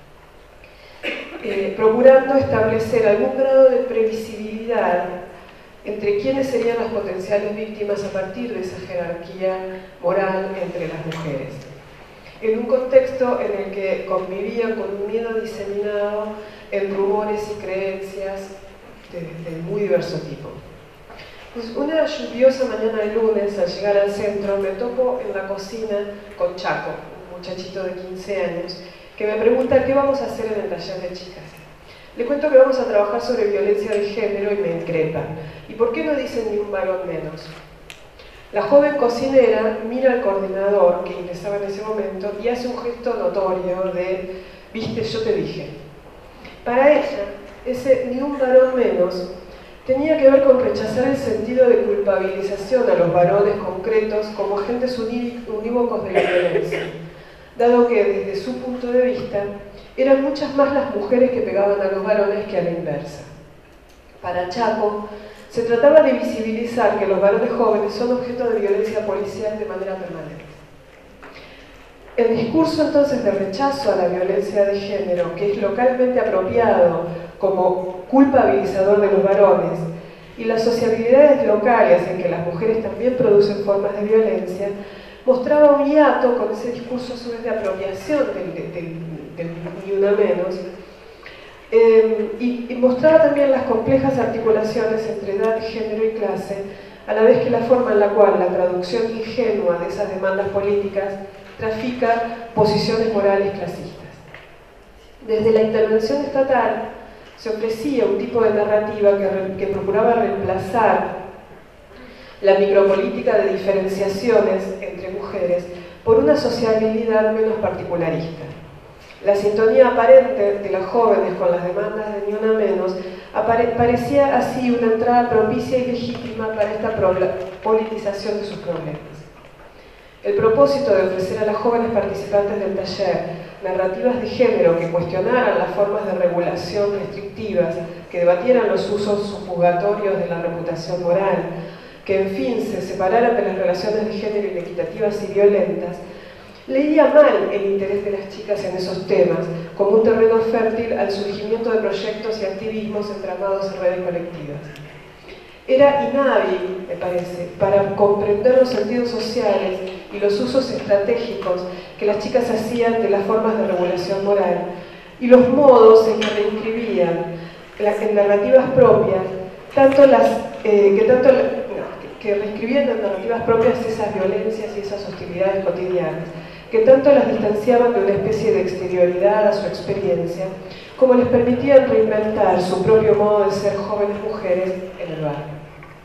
eh, procurando establecer algún grado de previsibilidad entre quiénes serían las potenciales víctimas a partir de esa jerarquía moral entre las mujeres, en un contexto en el que convivían con un miedo diseminado en rumores y creencias de, de muy diverso tipo. Pues una lluviosa mañana de lunes, al llegar al centro, me topo en la cocina con Chaco, un muchachito de quince años, que me pregunta qué vamos a hacer en el taller de chicas. Le cuento que vamos a trabajar sobre violencia de género y me increpa. ¿Y por qué no dicen ni un varón menos? La joven cocinera mira al coordinador, que ingresaba en ese momento, y hace un gesto notorio de «viste, yo te dije». Para ella, ese ni un varón menos tenía que ver con rechazar el sentido de culpabilización a los varones concretos como agentes unívocos de la violencia, dado que desde su punto de vista eran muchas más las mujeres que pegaban a los varones que a la inversa. Para Chaco, se trataba de visibilizar que los varones jóvenes son objeto de violencia policial de manera permanente. El discurso entonces de rechazo a la violencia de género, que es localmente apropiado como culpabilizador de los varones, y las sociabilidades locales en que las mujeres también producen formas de violencia, mostraba un hiato con ese discurso a su vez de apropiación del, del, del, del ni una menos, eh, y, y mostraba también las complejas articulaciones entre edad, género y clase, a la vez que la forma en la cual la traducción ingenua de esas demandas políticas trafica posiciones morales clasistas. Desde la intervención estatal se ofrecía un tipo de narrativa que, que procuraba reemplazar la micropolítica de diferenciaciones entre mujeres por una sociabilidad menos particularista. La sintonía aparente de las jóvenes con las demandas de Ni Una Menos parecía así una entrada propicia y legítima para esta politización de sus problemas. El propósito de ofrecer a las jóvenes participantes del taller narrativas de género que cuestionaran las formas de regulación restrictivas, que debatieran los usos subjugatorios de la reputación moral, que en fin se separaran de las relaciones de género inequitativas y violentas, leía mal el interés de las chicas en esos temas, como un terreno fértil al surgimiento de proyectos y activismos entramados en redes colectivas. Era inhábil, me parece, para comprender los sentidos sociales y los usos estratégicos que las chicas hacían de las formas de regulación moral y los modos en que reinscribían en narrativas propias, tanto las, eh, que, tanto, no, que reescribían en narrativas propias esas violencias y esas hostilidades cotidianas, que tanto las distanciaban de una especie de exterioridad a su experiencia, como les permitían reinventar su propio modo de ser jóvenes mujeres en el barrio.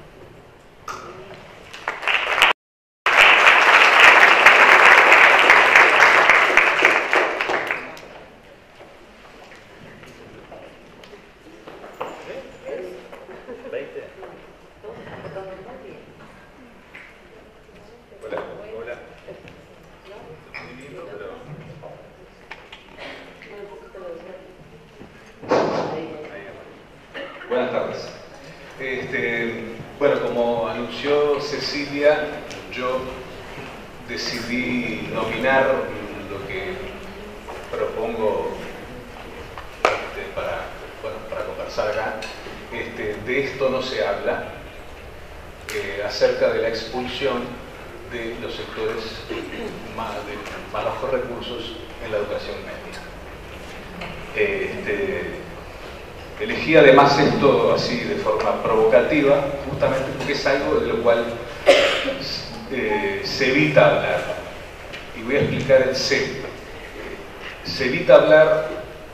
Buenas tardes. Este, bueno, como anunció Cecilia, yo decidí nominar lo que propongo este, para, bueno, para conversar acá. Este, de esto no se habla, eh, acerca de la expulsión de los sectores más, de más bajos recursos en la educación media. Este, Elegí además esto así de forma provocativa, justamente porque es algo de lo cual eh, se evita hablar. Y voy a explicar el se. Eh, se evita hablar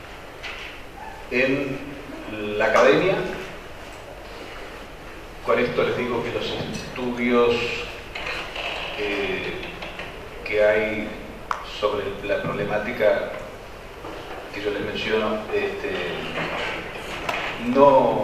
en la academia. Con esto les digo que los estudios eh, que hay sobre la problemática que yo les menciono, este, No,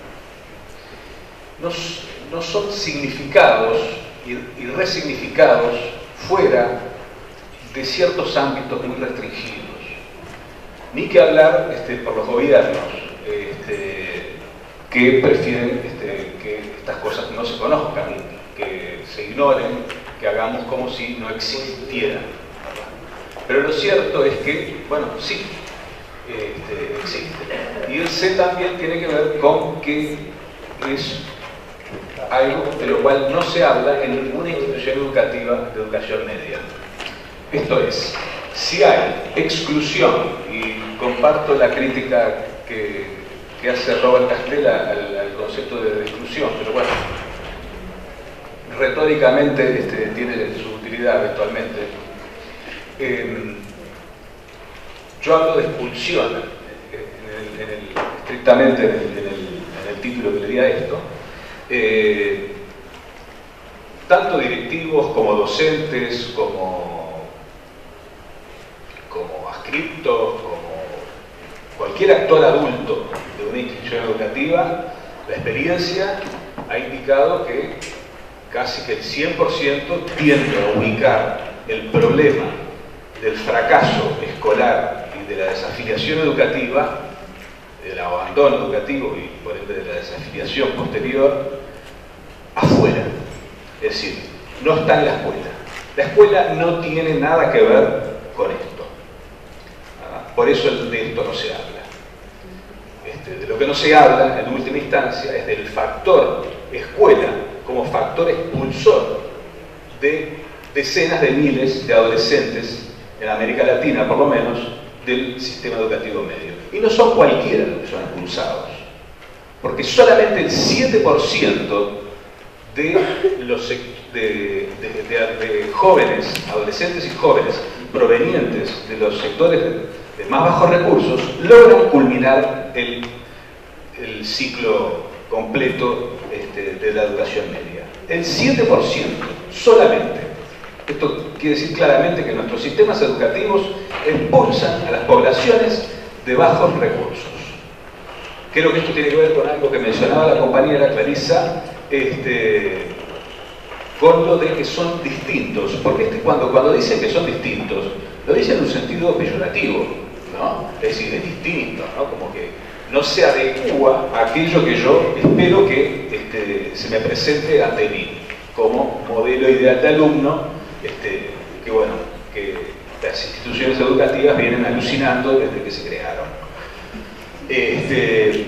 no, no son significados y, y resignificados fuera de ciertos ámbitos muy restringidos. Ni que hablar este, por los gobiernos, este, que prefieren este, que estas cosas no se conozcan, que se ignoren, que hagamos como si no existieran, ¿verdad? Pero lo cierto es que, bueno, sí, este, existe. Y el C también tiene que ver con que es algo de lo cual no se habla en ninguna institución educativa de educación media. Esto es, si hay exclusión, y comparto la crítica que, que hace Robert Castella al, al concepto de exclusión, pero bueno, retóricamente este, tiene su utilidad eventualmente. Eh, yo hablo de expulsión, en el, en el, estrictamente en el, en, el, en el título que le di a esto. Eh, tanto directivos como docentes, como, como adscriptos, como cualquier actor adulto de una institución educativa, la experiencia ha indicado que casi que el cien por ciento tiende a ubicar el problema del fracaso escolar y de la desafiliación educativa, del abandono educativo y por ende de la desafiliación posterior, afuera. Es decir, no está en la escuela. La escuela no tiene nada que ver con esto. Por eso de esto no se habla. Este, de lo que no se habla, en última instancia, es del factor escuela como factor expulsor de decenas de miles de adolescentes en América Latina, por lo menos, del sistema educativo medio. Y no son cualquiera los que son expulsados, porque solamente el siete por ciento de los de, de, de, de jóvenes, adolescentes y jóvenes provenientes de los sectores de, de más bajos recursos logran culminar el, el ciclo completo este, de la educación media. El siete por ciento solamente. Esto quiere decir claramente que nuestros sistemas educativos expulsan a las poblaciones de bajos recursos. Creo que esto tiene que ver con algo que mencionaba la compañera Clarisa, este, con lo de que son distintos. Porque este, cuando, cuando dicen que son distintos, lo dicen en un sentido peyorativo, ¿no? Es decir, es distinto, ¿no? Como que no se adecua a aquello que yo espero que este, se me presente ante mí como modelo ideal de alumno, este, que bueno, que las instituciones educativas vienen alucinando desde que se crearon. Este,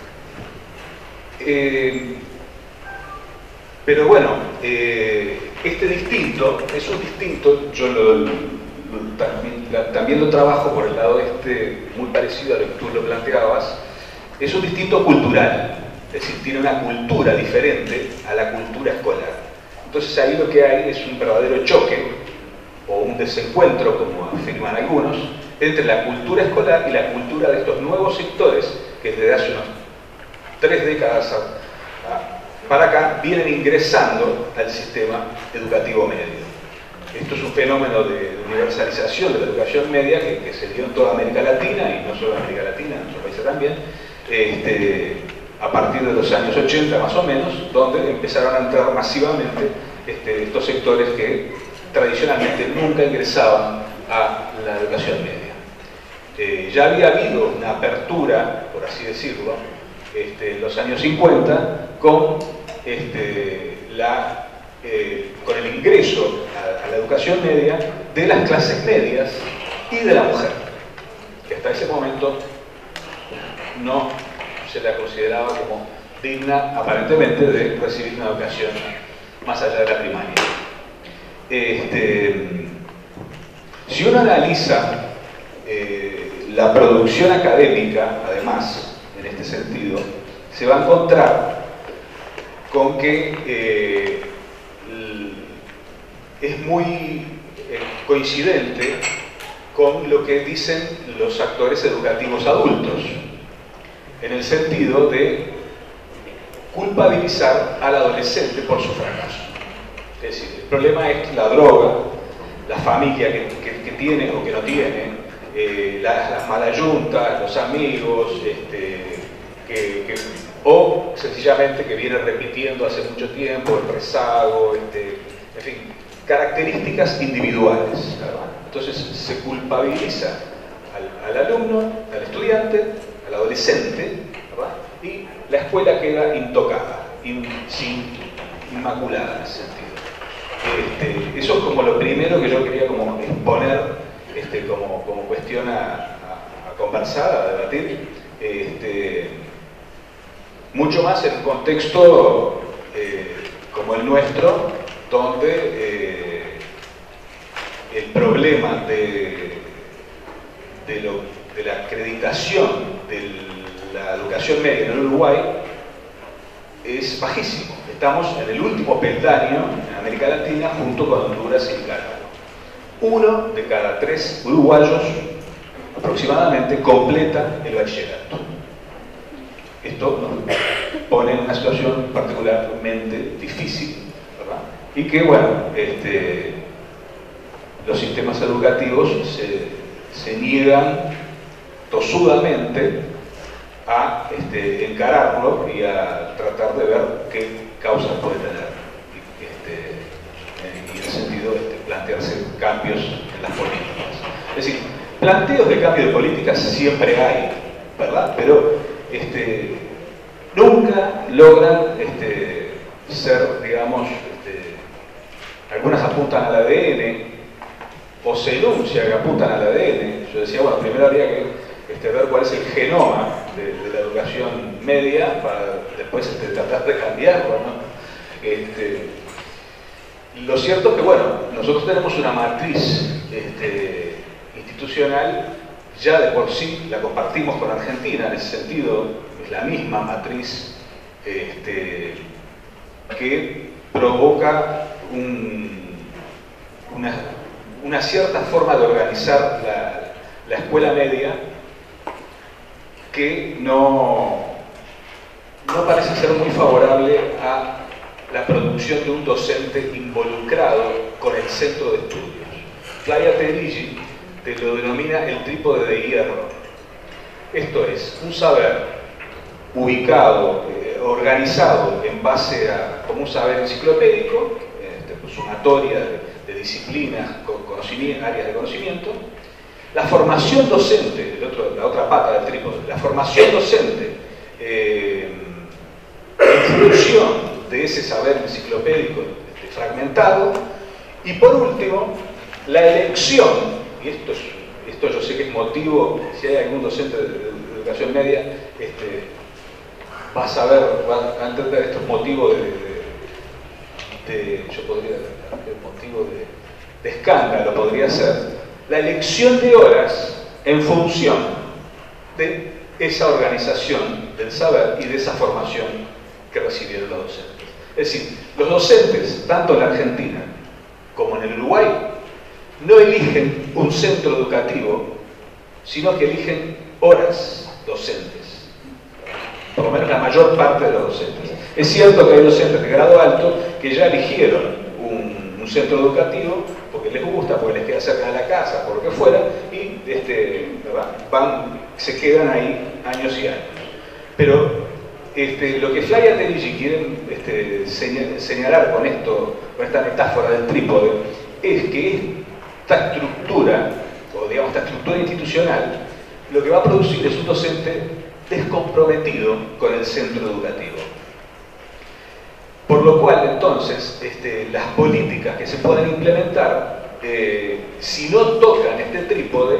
eh, pero bueno, eh, este distinto es un distinto, yo lo, lo, también, la, también lo trabajo por el lado este, muy parecido a lo que tú lo planteabas, es un distinto cultural, es decir, tiene una cultura diferente a la cultura escolar. Entonces ahí lo que hay es un verdadero choque o un desencuentro, como afirman algunos, entre la cultura escolar y la cultura de estos nuevos sectores que desde hace unos tres décadas a, a, para acá vienen ingresando al sistema educativo medio. Esto es un fenómeno de universalización de la educación media que, que se dio en toda América Latina, y no solo en América Latina, en otros países también, este, a partir de los años ochenta más o menos, donde empezaron a entrar masivamente este, estos sectores que tradicionalmente nunca ingresaban a la educación media. Eh, ya había habido una apertura, por así decirlo, este, en los años cincuenta con, este, la, eh, con el ingreso a, a la educación media de las clases medias y de la mujer, que hasta ese momento no se la consideraba como digna, aparentemente, de recibir una educación más allá de la primaria. Este, si uno analiza eh, la producción académica, además, en este sentido, se va a encontrar con que eh, es muy eh, coincidente con lo que dicen los actores educativos adultos, en el sentido de culpabilizar al adolescente por su fracaso. Es decir, el problema es la droga, la familia que, que, que tiene o que no tiene, eh, las, las malas yuntas, los amigos, este, que, que, o sencillamente que viene repitiendo hace mucho tiempo, el rezago, este, en fin, características individuales, ¿verdad? Entonces se culpabiliza al, al alumno, al estudiante, al adolescente, ¿verdad? Y la escuela queda intocada, in, sin, inmaculada en ese sentido. Este, eso es como lo primero que yo quería como exponer este, como, como cuestión a, a, a conversar, a debatir, este, mucho más en un contexto eh, como el nuestro, donde eh, el problema de, de, lo, de la acreditación de la educación media en el Uruguay es bajísimo. Estamos en el último peldaño en América Latina junto con Honduras y Nicaragua. Uno de cada tres uruguayos aproximadamente completa el bachillerato. Esto nos pone en una situación particularmente difícil, ¿verdad? Y que, bueno, este, los sistemas educativos se, se niegan tosudamente a este, encararlo y a tratar de ver qué causas puede tener y, este, y en ese sentido este, plantearse cambios en las políticas. Es decir, planteos de cambio de políticas siempre hay, ¿verdad? Pero este, nunca logran este, ser, digamos, este, algunas apuntan al A D N o se enuncia que apuntan al A D N. Yo decía, bueno, primero habría que este, ver cuál es el genoma de, de la educación media para después este, tratar de cambiarlo, ¿no? Este, lo cierto es que, bueno, nosotros tenemos una matriz este, institucional, ya de por sí la compartimos con Argentina, en ese sentido es la misma matriz este, que provoca un, una, una cierta forma de organizar la, la escuela media que no, no parece ser muy favorable a la producción de un docente involucrado con el centro de estudios. Flavia Terilli te lo denomina el trípode de hierro. Esto es, un saber ubicado, eh, organizado en base a como un saber enciclopédico, este, pues, sumatoria de, de disciplinas, con conocimiento, áreas de conocimiento. La formación docente, el otro, la otra pata del trípode, la formación docente eh, en función de ese saber enciclopédico este, fragmentado. Y por último, la elección, y esto, es, esto yo sé que es motivo, si hay algún docente de, de educación media, este, va a saber, va a entender estos motivos de, de, de yo podría, el motivo de, de escándalo podría ser la elección de horas en función de esa organización del saber y de esa formación que recibieron los docentes. Es decir, los docentes, tanto en la Argentina como en el Uruguay, no eligen un centro educativo, sino que eligen horas docentes. Por lo menos la mayor parte de los docentes. Es cierto que hay docentes de grado alto que ya eligieron un, un centro educativo porque les gusta, porque les queda cerca de la casa, por lo que fuera, y este, van, se quedan ahí años y años. Pero este, lo que Flavia Terilli quiere este, señalar con esto, con esta metáfora del trípode, es que esta estructura, o digamos esta estructura institucional, lo que va a producir es un docente descomprometido con el centro educativo. Por lo cual, entonces, este, las políticas que se pueden implementar, eh, si no tocan este trípode,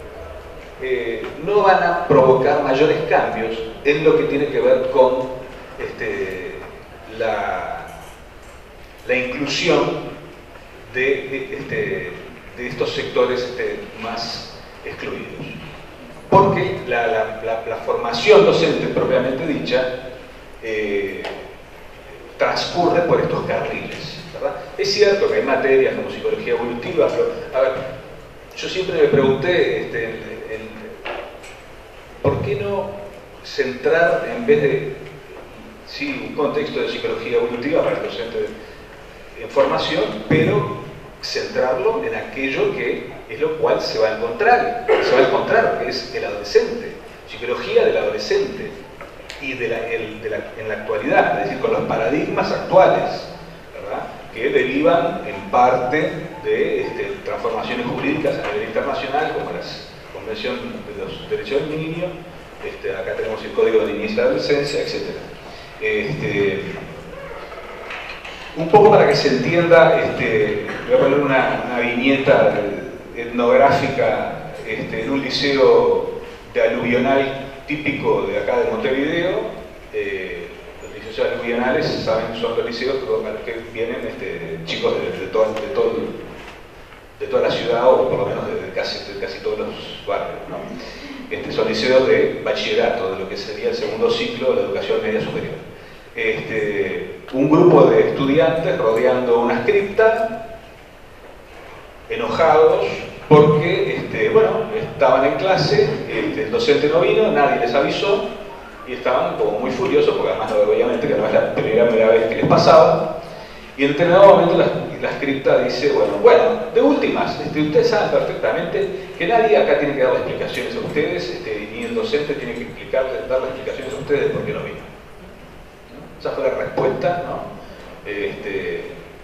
eh, no van a provocar mayores cambios en lo que tiene que ver con este, la, la inclusión de, este, de estos sectores este, más excluidos. Porque la, la, la, la formación docente propiamente dicha eh, transcurre por estos carriles, ¿verdad? Es cierto que hay materias como psicología evolutiva, pero a ver, yo siempre me pregunté este, en, en, ¿por qué no centrar en vez de sí, un contexto de psicología evolutiva para el docente en formación, pero centrarlo en aquello que es lo cual se va a encontrar, se va a encontrar, que es el adolescente, psicología del adolescente y de la, el, de la, en la actualidad, es decir, con los paradigmas actuales, ¿verdad? Que derivan en parte de este, transformaciones jurídicas a nivel internacional, como la Convención de los Derechos del Niño, Este, acá tenemos el código de niñez y adolescencia, etcétera. Este, un poco para que se entienda, este, voy a poner una, una viñeta etnográfica este, en un liceo de aluvional típico de acá de Montevideo. Eh, los liceos aluvionales, saben, son los liceos a los que vienen este, chicos de, de, todo, de, todo, de toda la ciudad, o por lo menos de casi, de casi todos los barrios, ¿no? Este, son liceos de bachillerato, de lo que sería el segundo ciclo de la educación media superior. Este, un grupo de estudiantes rodeando una cripta, enojados porque este, bueno, estaban en clase, este, el docente no vino, nadie les avisó y estaban como muy furiosos porque además obviamente que no es la primera, primera vez que les pasaba. Y en determinado momento la, la cripta dice, bueno, bueno, de últimas, este, ustedes saben perfectamente que nadie acá tiene que darle explicaciones a ustedes, este, ni el docente tiene que explicarles, darle explicaciones a ustedes de por qué no vino. ¿No? Esa fue la respuesta, ¿no? Este,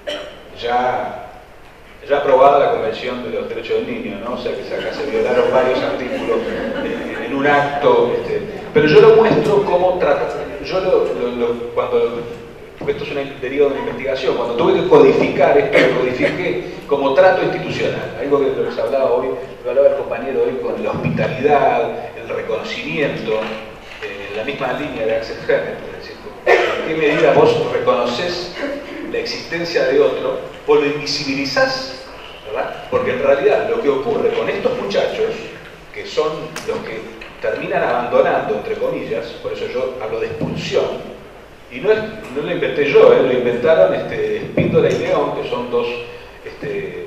ya, ya aprobada la Convención de los Derechos del Niño, ¿no? O sea que acá se violaron varios artículos en, en un acto, este, pero yo lo muestro como trata, yo lo, lo, lo, cuando porque esto es una derivada de una investigación, cuando tuve que codificar esto, lo codifiqué como trato institucional, algo que les hablaba hoy, lo hablaba el compañero hoy con la hospitalidad, el reconocimiento, eh, en la misma línea de Axel Honneth, es decir, en qué medida vos reconoces la existencia de otro o lo invisibilizás, ¿verdad? Porque en realidad lo que ocurre con estos muchachos, que son los que terminan abandonando, entre comillas, por eso yo hablo de expulsión, y no, es, no lo inventé yo, ¿eh? Lo inventaron este, Espíndola y León, que son dos, este,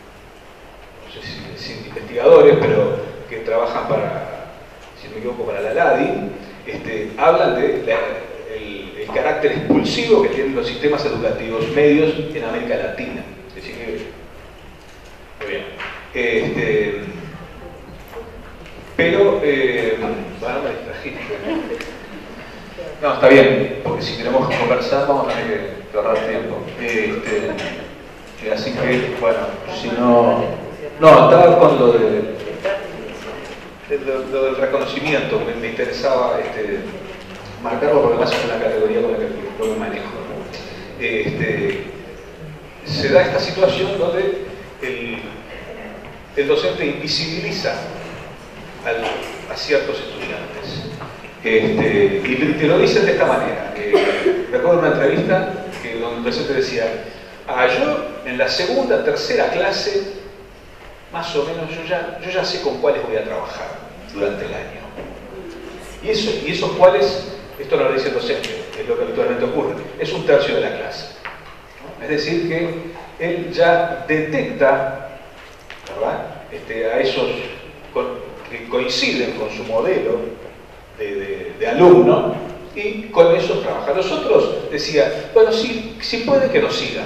no sé si decir investigadores, pero que trabajan para, si no me equivoco, para la LADI, este, hablan de la, el, el carácter expulsivo que tienen los sistemas educativos medios en América Latina. Es decir, que, muy bien. Este, pero, eh, bueno, me distrajiste. No, está bien, porque si queremos conversar vamos a tener que ahorrar tiempo. Este, así que, bueno, si no... No, estaba con lo, de, lo, lo del reconocimiento, me, me interesaba este, marcarlo porque más es una categoría con la que yo me manejo. Este, se da esta situación donde el, el docente invisibiliza al, a ciertos estudiantes. Este, y te lo dicen de esta manera. Eh, recuerdo una entrevista que donde el docente decía, ah, yo en la segunda, tercera clase, más o menos, yo ya, yo ya sé con cuáles voy a trabajar durante el año. Y, eso, y esos cuáles, esto no lo dice el docente, es lo que habitualmente ocurre, es un tercio de la clase, ¿no? Es decir, que él ya detecta, ¿verdad? Este, a esos con, que coinciden con su modelo De, de, de alumno, y con eso trabaja. Los otros decían, bueno, si, si puede que nos sigan.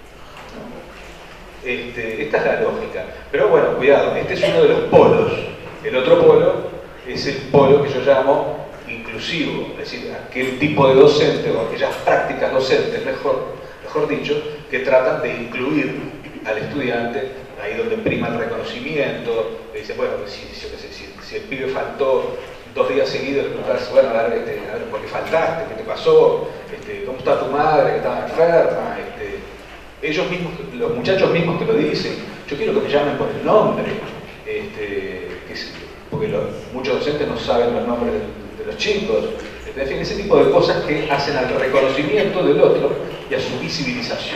Este, esta es la lógica. Pero bueno, cuidado, este es uno de los polos. El otro polo es el polo que yo llamo inclusivo, es decir, aquel tipo de docente, o aquellas prácticas docentes, mejor, mejor dicho, que tratan de incluir al estudiante, ahí donde prima el reconocimiento, le dicen, bueno, si, si, si, si el pibe faltó dos días seguidos, le preguntas, bueno, a ver, este, a ver, ¿por qué faltaste? ¿Qué te pasó? Este, ¿Cómo está tu madre que estaba enferma? Este, ellos mismos, los muchachos mismos que lo dicen, yo quiero que me llamen por el nombre, este, que es, porque los, muchos docentes no saben los nombres de, de los chicos, en fin, ese tipo de cosas que hacen al reconocimiento del otro y a su visibilización.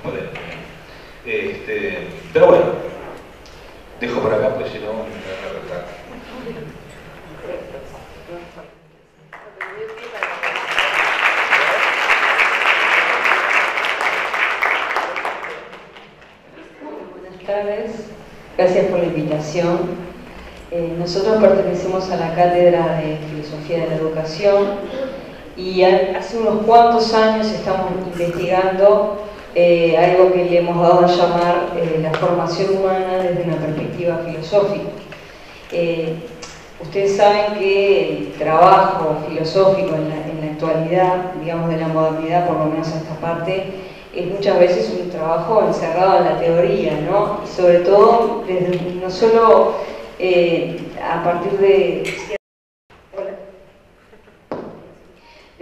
Este, pero bueno, dejo por acá, pues si no, me voy a retar. Buenas tardes, gracias por la invitación. Eh, nosotros pertenecemos a la Cátedra de Filosofía de la Educación y hace unos cuantos años estamos investigando eh, algo que le hemos dado a llamar eh, la formación humana desde una perspectiva filosófica. Eh, Ustedes saben que el trabajo filosófico en la, en la actualidad, digamos de la modernidad, por lo menos a esta parte, es muchas veces un trabajo encerrado en la teoría, ¿no? Y sobre todo, desde, no solo eh, a partir de... Hola.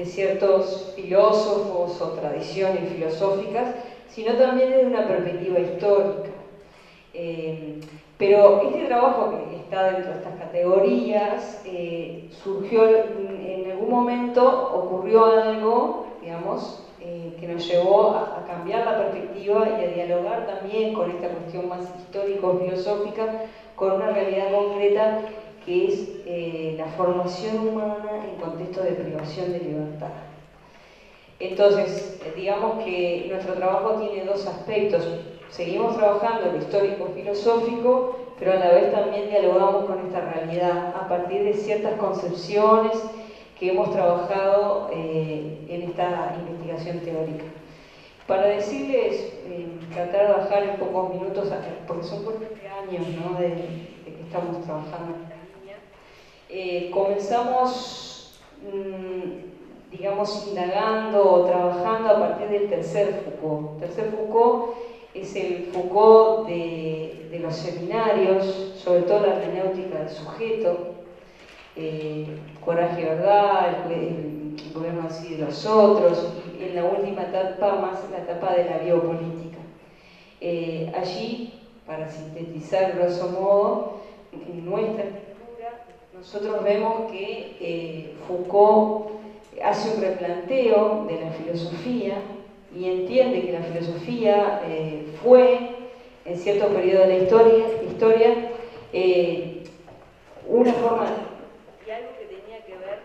de ciertos filósofos o tradiciones filosóficas, sino también desde una perspectiva histórica. Eh, pero este trabajo que está dentro de estas categorías eh, surgió en, en algún momento, ocurrió algo, digamos, eh, que nos llevó a, a cambiar la perspectiva y a dialogar también con esta cuestión más histórico-filosófica, con una realidad concreta que es eh, la formación humana en contexto de privación de libertad. Entonces, digamos que nuestro trabajo tiene dos aspectos. Seguimos trabajando en lo histórico-filosófico, pero a la vez también dialogamos con esta realidad a partir de ciertas concepciones que hemos trabajado eh, en esta investigación teórica. Para decirles, eh, tratar de bajar en pocos minutos, porque son por veinte años, ¿no?, de, de que estamos trabajando en esta línea, eh, comenzamos, mmm, digamos, indagando o trabajando a partir del tercer Foucault. Tercer Foucault es el Foucault de, de los seminarios, sobre todo la hermenéutica del sujeto, eh, Coraje y Verdad, el, el gobierno así de los otros, y en la última etapa más la etapa de la biopolítica. Eh, allí, para sintetizar grosso modo, en nuestra lectura, nosotros vemos que eh, Foucault hace un replanteo de la filosofía y entiende que la filosofía eh, fue, en cierto periodo de la historia, historia eh, una forma... Y algo que tenía que ver...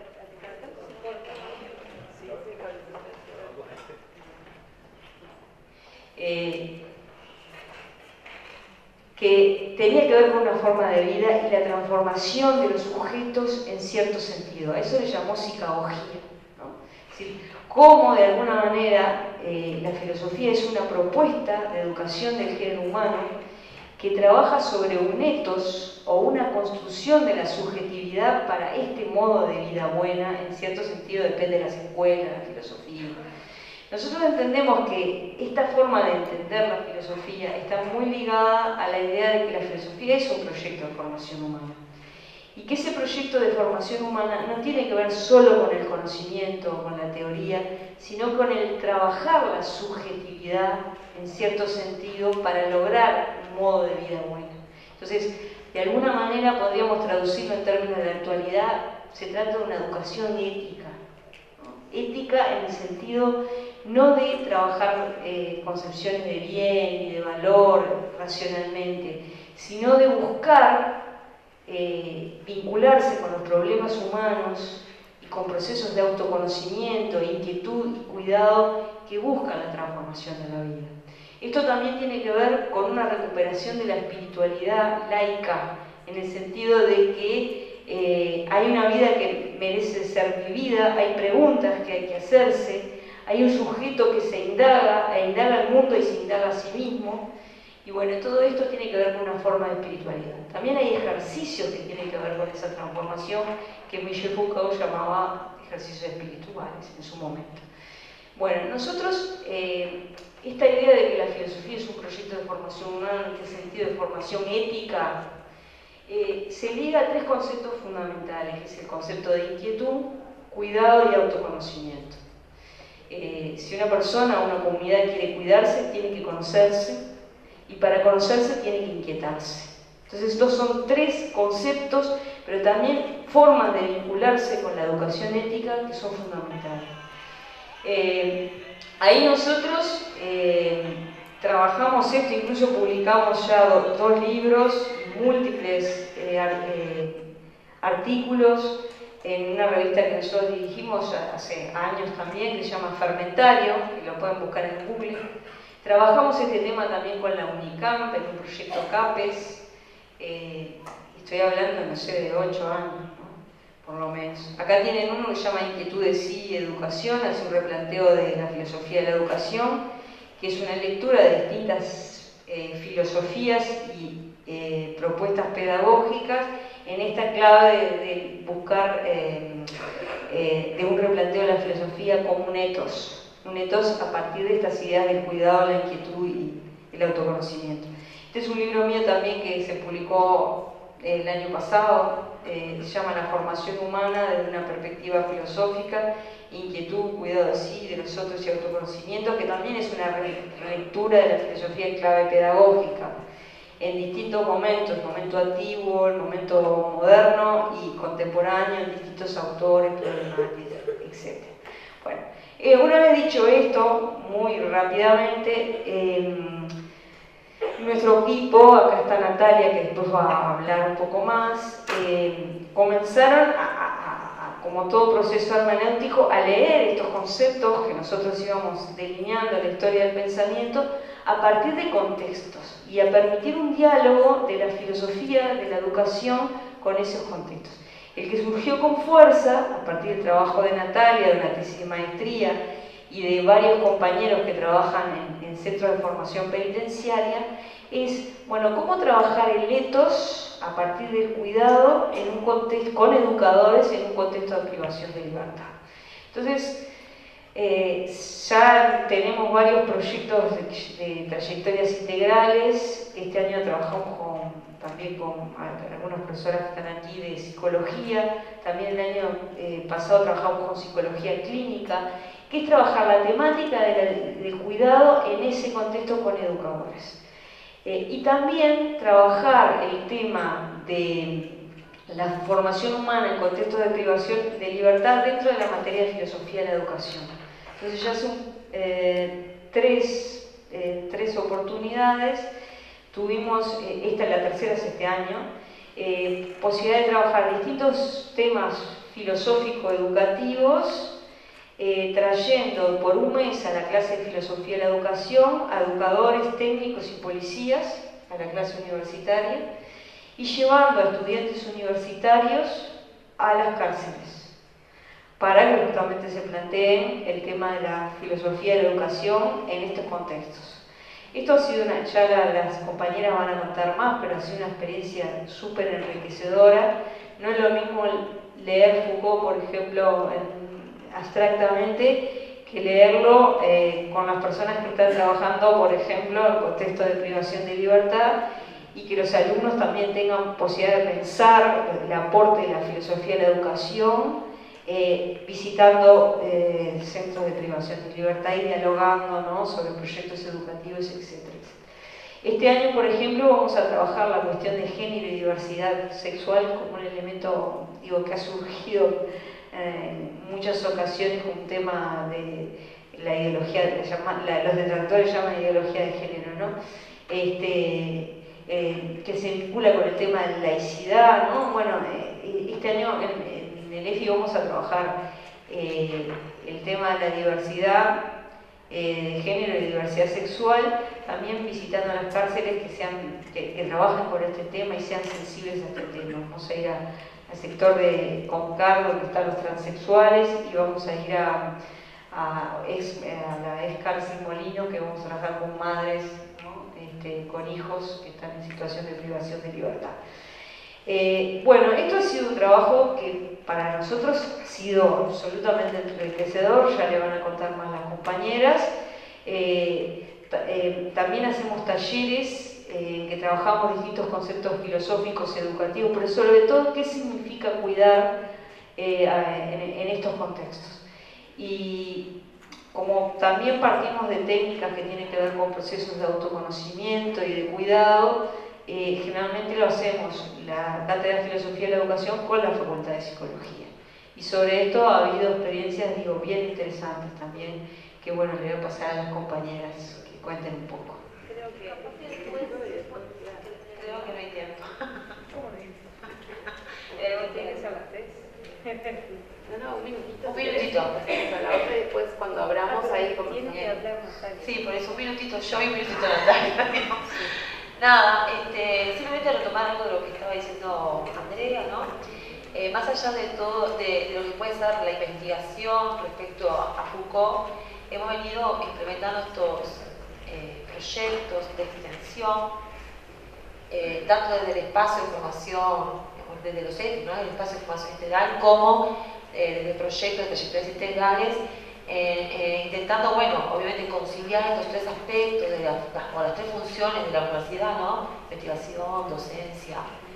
Eh, que tenía que ver con una forma de vida y la transformación de los sujetos en cierto sentido. A eso le llamó psicagogía, ¿no? Es decir, cómo de alguna manera eh, la filosofía es una propuesta de educación del género humano que trabaja sobre un ethos o una construcción de la subjetividad para este modo de vida buena, en cierto sentido depende de las escuelas, la filosofía. Nosotros entendemos que esta forma de entender la filosofía está muy ligada a la idea de que la filosofía es un proyecto de formación humana. Y que ese proyecto de formación humana no tiene que ver solo con el conocimiento o con la teoría, sino con el trabajar la subjetividad en cierto sentido para lograr un modo de vida bueno. Entonces, de alguna manera podríamos traducirlo en términos de la actualidad, se trata de una educación ética. ¿no? Ética en el sentido no de trabajar eh, concepciones de bien y de valor racionalmente, sino de buscar Eh, vincularse con los problemas humanos y con procesos de autoconocimiento, inquietud y cuidado que buscan la transformación de la vida. Esto también tiene que ver con una recuperación de la espiritualidad laica, en el sentido de que eh, hay una vida que merece ser vivida, hay preguntas que hay que hacerse, hay un sujeto que se indaga, e indaga el mundo y se indaga a sí mismo. Y bueno, todo esto tiene que ver con una forma de espiritualidad. También hay ejercicios que tienen que ver con esa transformación que Michel Foucault llamaba ejercicios espirituales en su momento. Bueno, nosotros, eh, esta idea de que la filosofía es un proyecto de formación humana, en este sentido de formación ética, eh, se liga a tres conceptos fundamentales, que es el concepto de inquietud, cuidado y autoconocimiento. Eh, si una persona o una comunidad quiere cuidarse, tiene que conocerse, y para conocerse tiene que inquietarse. Entonces estos son tres conceptos, pero también formas de vincularse con la educación ética que son fundamentales. Eh, ahí nosotros eh, trabajamos esto, incluso publicamos ya do, dos libros, múltiples eh, eh, artículos en una revista que nosotros dirigimos hace años también, que se llama Fermentario, que lo pueden buscar en Google. Trabajamos este tema también con la UNICAMP en un proyecto CAPES, eh, estoy hablando, no sé, de ocho años, ¿no? Por lo menos. Acá tienen uno que se llama Inquietudes y Educación, hace un replanteo de la filosofía de la educación, que es una lectura de distintas eh, filosofías y eh, propuestas pedagógicas en esta clave de, de buscar, eh, eh, de un replanteo de la filosofía como un ethos. Un ethos a partir de estas ideas del cuidado, la inquietud y el autoconocimiento. Este es un libro mío también que se publicó el año pasado, eh, se llama La formación humana desde una perspectiva filosófica, inquietud, cuidado de sí, de los otros y autoconocimiento, que también es una relectura de la filosofía en clave pedagógica, en distintos momentos, el momento antiguo, el momento moderno y contemporáneo, en distintos autores, problemáticas, etcétera. Bueno, eh, una vez dicho esto, muy rápidamente, eh, nuestro equipo, acá está Natalia, que después va a hablar un poco más, eh, comenzaron, a, a, a, como todo proceso hermenéutico, a leer estos conceptos que nosotros íbamos delineando en la historia del pensamiento a partir de contextos y a permitir un diálogo de la filosofía, de la educación con esos contextos. El que surgió con fuerza, a partir del trabajo de Natalia, de una tesis de maestría y de varios compañeros que trabajan en, en centros de formación penitenciaria, es, bueno, cómo trabajar el etos a partir del cuidado en un contexto, con educadores en un contexto de privación de libertad. Entonces, eh, ya tenemos varios proyectos de, de trayectorias integrales. Este año trabajamos con, también con algunas profesoras que están aquí de psicología. También el año eh, pasado trabajamos con psicología clínica, que es trabajar la temática de la, del cuidado en ese contexto con educadores. Eh, y también trabajar el tema de la formación humana en contextos de privación de libertad dentro de la materia de filosofía de la educación. Entonces ya son eh, tres, eh, tres oportunidades. Tuvimos, eh, esta es la tercera es este año, eh, posibilidad de trabajar distintos temas filosófico-educativos, Eh, trayendo por un mes a la clase de filosofía de la educación a educadores, técnicos y policías a la clase universitaria y llevando a estudiantes universitarios a las cárceles para que justamente se planteen el tema de la filosofía de la educación en estos contextos. Esto ha sido una, ya la, las compañeras van a contar más, pero ha sido una experiencia súper enriquecedora. No es lo mismo leer Foucault, por ejemplo, en abstractamente, que leerlo eh, con las personas que están trabajando, por ejemplo, en contexto de privación de libertad, y que los alumnos también tengan posibilidad de pensar el aporte de la filosofía de la educación, eh, visitando eh, centros de privación de libertad y dialogando, ¿no?, sobre proyectos educativos, etcétera. Este año, por ejemplo, vamos a trabajar la cuestión de género y diversidad sexual como un elemento, digo, que ha surgido en muchas ocasiones un tema de la ideología, la, la, los detractores llaman ideología de género, ¿no? Este, eh, que se vincula con el tema de la laicidad, ¿no? Bueno, eh, este año en, en el E F I vamos a trabajar eh, el tema de la diversidad eh, de género y diversidad sexual, también visitando las cárceles que, sean, que, que trabajen con este tema y sean sensibles a este tema. Vamos a ir a al sector de Concardo, donde están los transexuales, y vamos a ir a, a, ex, a la ex cárcel Molino, que vamos a trabajar con madres, ¿no?, este, con hijos que están en situación de privación de libertad. Eh, bueno, esto ha sido un trabajo que para nosotros ha sido absolutamente enriquecedor, ya le van a contar más las compañeras. Eh, eh, también hacemos talleres Eh, que trabajamos distintos conceptos filosóficos, educativos, pero sobre todo qué significa cuidar eh, en, en estos contextos. Y como también partimos de técnicas que tienen que ver con procesos de autoconocimiento y de cuidado, eh, generalmente lo hacemos la Cátedra de Filosofía de la Educación con la Facultad de Psicología. Y sobre esto ha habido experiencias, digo, bien interesantes también, que bueno, le voy a pasar a las compañeras que cuenten un poco. Creo que, creo que no hay tiempo. ¿Cómo no hay tiempo? Tiene que ser a las tres. No, no, un minutito. Un minutito. La otra y después cuando abramos ah, ahí como tiene que hablar Natalia. Sí, por eso un minutito yo y un minutito Natalia. Nada, este, simplemente retomar algo de lo que estaba diciendo Andrea, ¿no? Eh, más allá de todo, de, de lo que puede ser la investigación respecto a, a Foucault, hemos venido implementando estos eh, proyectos de extensión, eh, tanto desde el espacio de formación, desde los E F I, ¿no?, del espacio de formación integral, como eh, desde proyectos de trayectorias integrales, eh, eh, intentando, bueno, obviamente conciliar estos tres aspectos, de la, las, o las tres funciones de la universidad, ¿no?, investigación, docencia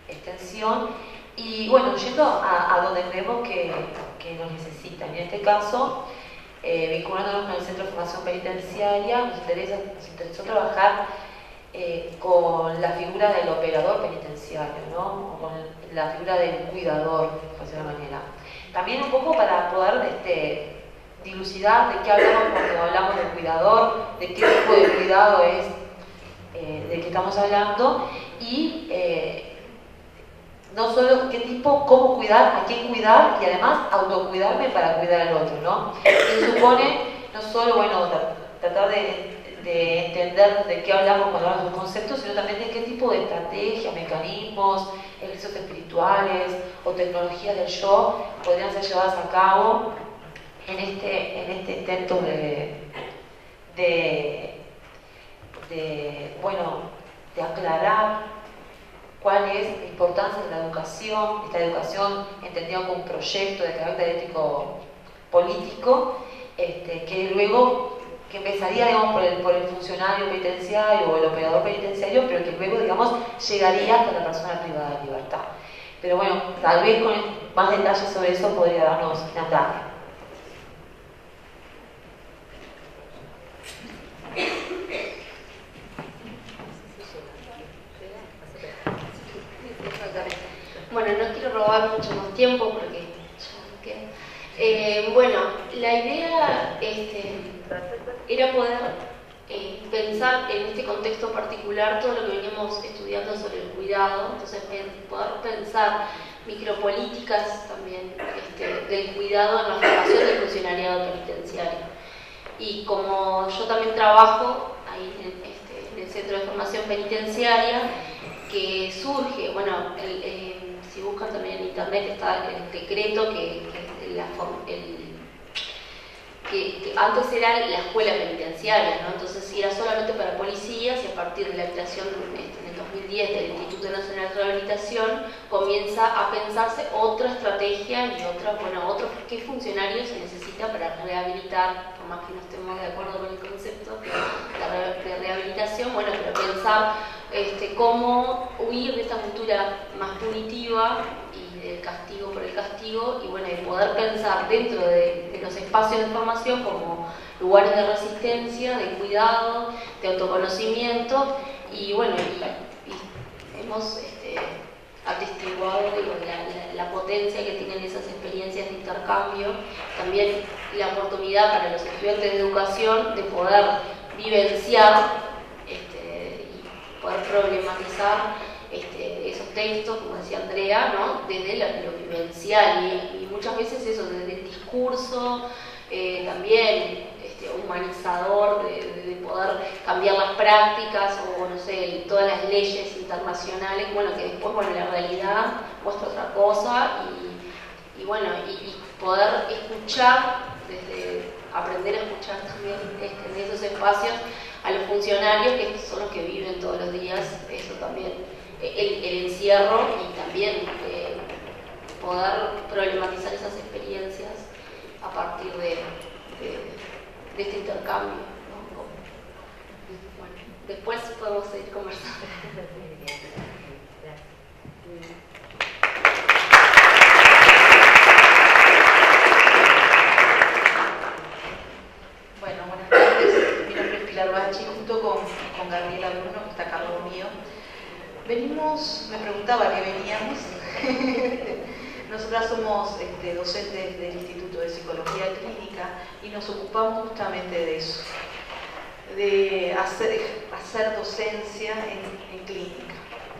extensión y bueno, yendo a, a donde creemos que, que nos necesitan. En este caso, eh, vinculándonos con el Centro de Formación Penitenciaria, nos, interesa, nos interesó trabajar eh, con la figura del operador penitenciario, ¿no? O con la figura del cuidador, por decirlo de alguna manera. También un poco para poder este, dilucidar de qué hablamos cuando hablamos del cuidador, de qué tipo de cuidado es eh, del que estamos hablando y eh, no solo qué tipo, cómo cuidar, a quién cuidar y además autocuidarme para cuidar al otro, ¿no? Se supone no solo, bueno, tratar de, de entender de qué hablamos cuando hablamos de los conceptos, sino también de qué tipo de estrategias, mecanismos, ejercicios espirituales o tecnologías del yo podrían ser llevadas a cabo en este, en este intento de, de, de, bueno, de aclarar cuál es la importancia de la educación, esta educación entendida como un proyecto de carácter ético político, este, que luego, que empezaría, digamos, por el, por el funcionario penitenciario o el operador penitenciario, pero que luego, digamos, llegaría hasta la persona privada de libertad. Pero bueno, tal vez con más detalles sobre eso podría darnos Natalia. Bueno, no quiero robar mucho más tiempo porque ya no queda. Eh, bueno, la idea este, era poder eh, pensar en este contexto particular todo lo que veníamos estudiando sobre el cuidado, entonces poder pensar micropolíticas también este, del cuidado en la formación del funcionariado penitenciario. Y como yo también trabajo ahí en, este, en el Centro de Formación Penitenciaria, que surge, bueno, el, el, si buscan también en internet está el decreto que, que, la, el, que, que antes era la escuela penitenciaria, ¿no? Entonces era solamente para policías y a partir de la creación en el dos mil diez del Instituto Nacional de Rehabilitación comienza a pensarse otra estrategia y otra, bueno, otro, qué funcionario se necesita para rehabilitar, por más que no estemos de acuerdo con el concepto de rehabilitación, bueno, pero pensar este, cómo huir de esta cultura más punitiva y del castigo por el castigo y bueno, de poder pensar dentro de, de los espacios de formación como lugares de resistencia, de cuidado, de autoconocimiento y bueno, y, y hemos este, atestiguado digo, la, la, la potencia que tienen esas experiencias de intercambio, también la oportunidad para los estudiantes de educación de poder vivenciar este, y poder problematizar este, esos textos, como decía Andrea, ¿no? Desde lo, lo vivencial y, y muchas veces eso, desde el discurso, eh, también este, humanizador, de, de, de poder cambiar las prácticas o no sé, todas las leyes internacionales, bueno, que después, bueno, la realidad muestra otra cosa y, y bueno, y, y poder escuchar, desde aprender a escuchar también este, en esos espacios a los funcionarios que son los que viven todos los días, eso también, el, el encierro y también eh, poder problematizar esas experiencias a partir de, de, de este intercambio, ¿no? Bueno, después podemos seguir conversando. Bueno, buenas tardes. Mi nombre es Pilar Bachi, junto con, con Gabriel Alumno, que está a cargo mío. Venimos, me preguntaba que veníamos. Nosotras somos este, docentes del Instituto de Psicología Clínica y nos ocupamos justamente de eso, de hacer, hacer docencia en, en clínica.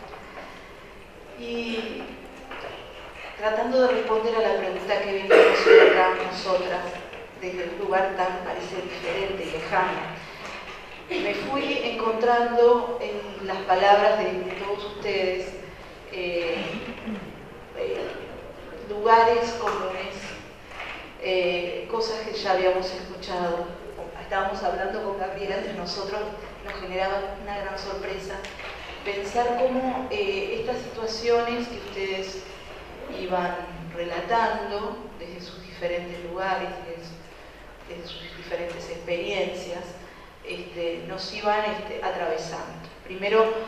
Y tratando de responder a la pregunta que venimos acá nosotras, desde un lugar tan parece diferente y lejano, me fui encontrando en las palabras de, de todos ustedes eh, eh, lugares comunes, eh, cosas que ya habíamos escuchado. Estábamos hablando con Gabriela, entre nosotros nos generaba una gran sorpresa pensar cómo eh, estas situaciones que ustedes iban relatando desde sus diferentes lugares, desde, desde sus diferentes experiencias, este, nos iban este, atravesando. Primero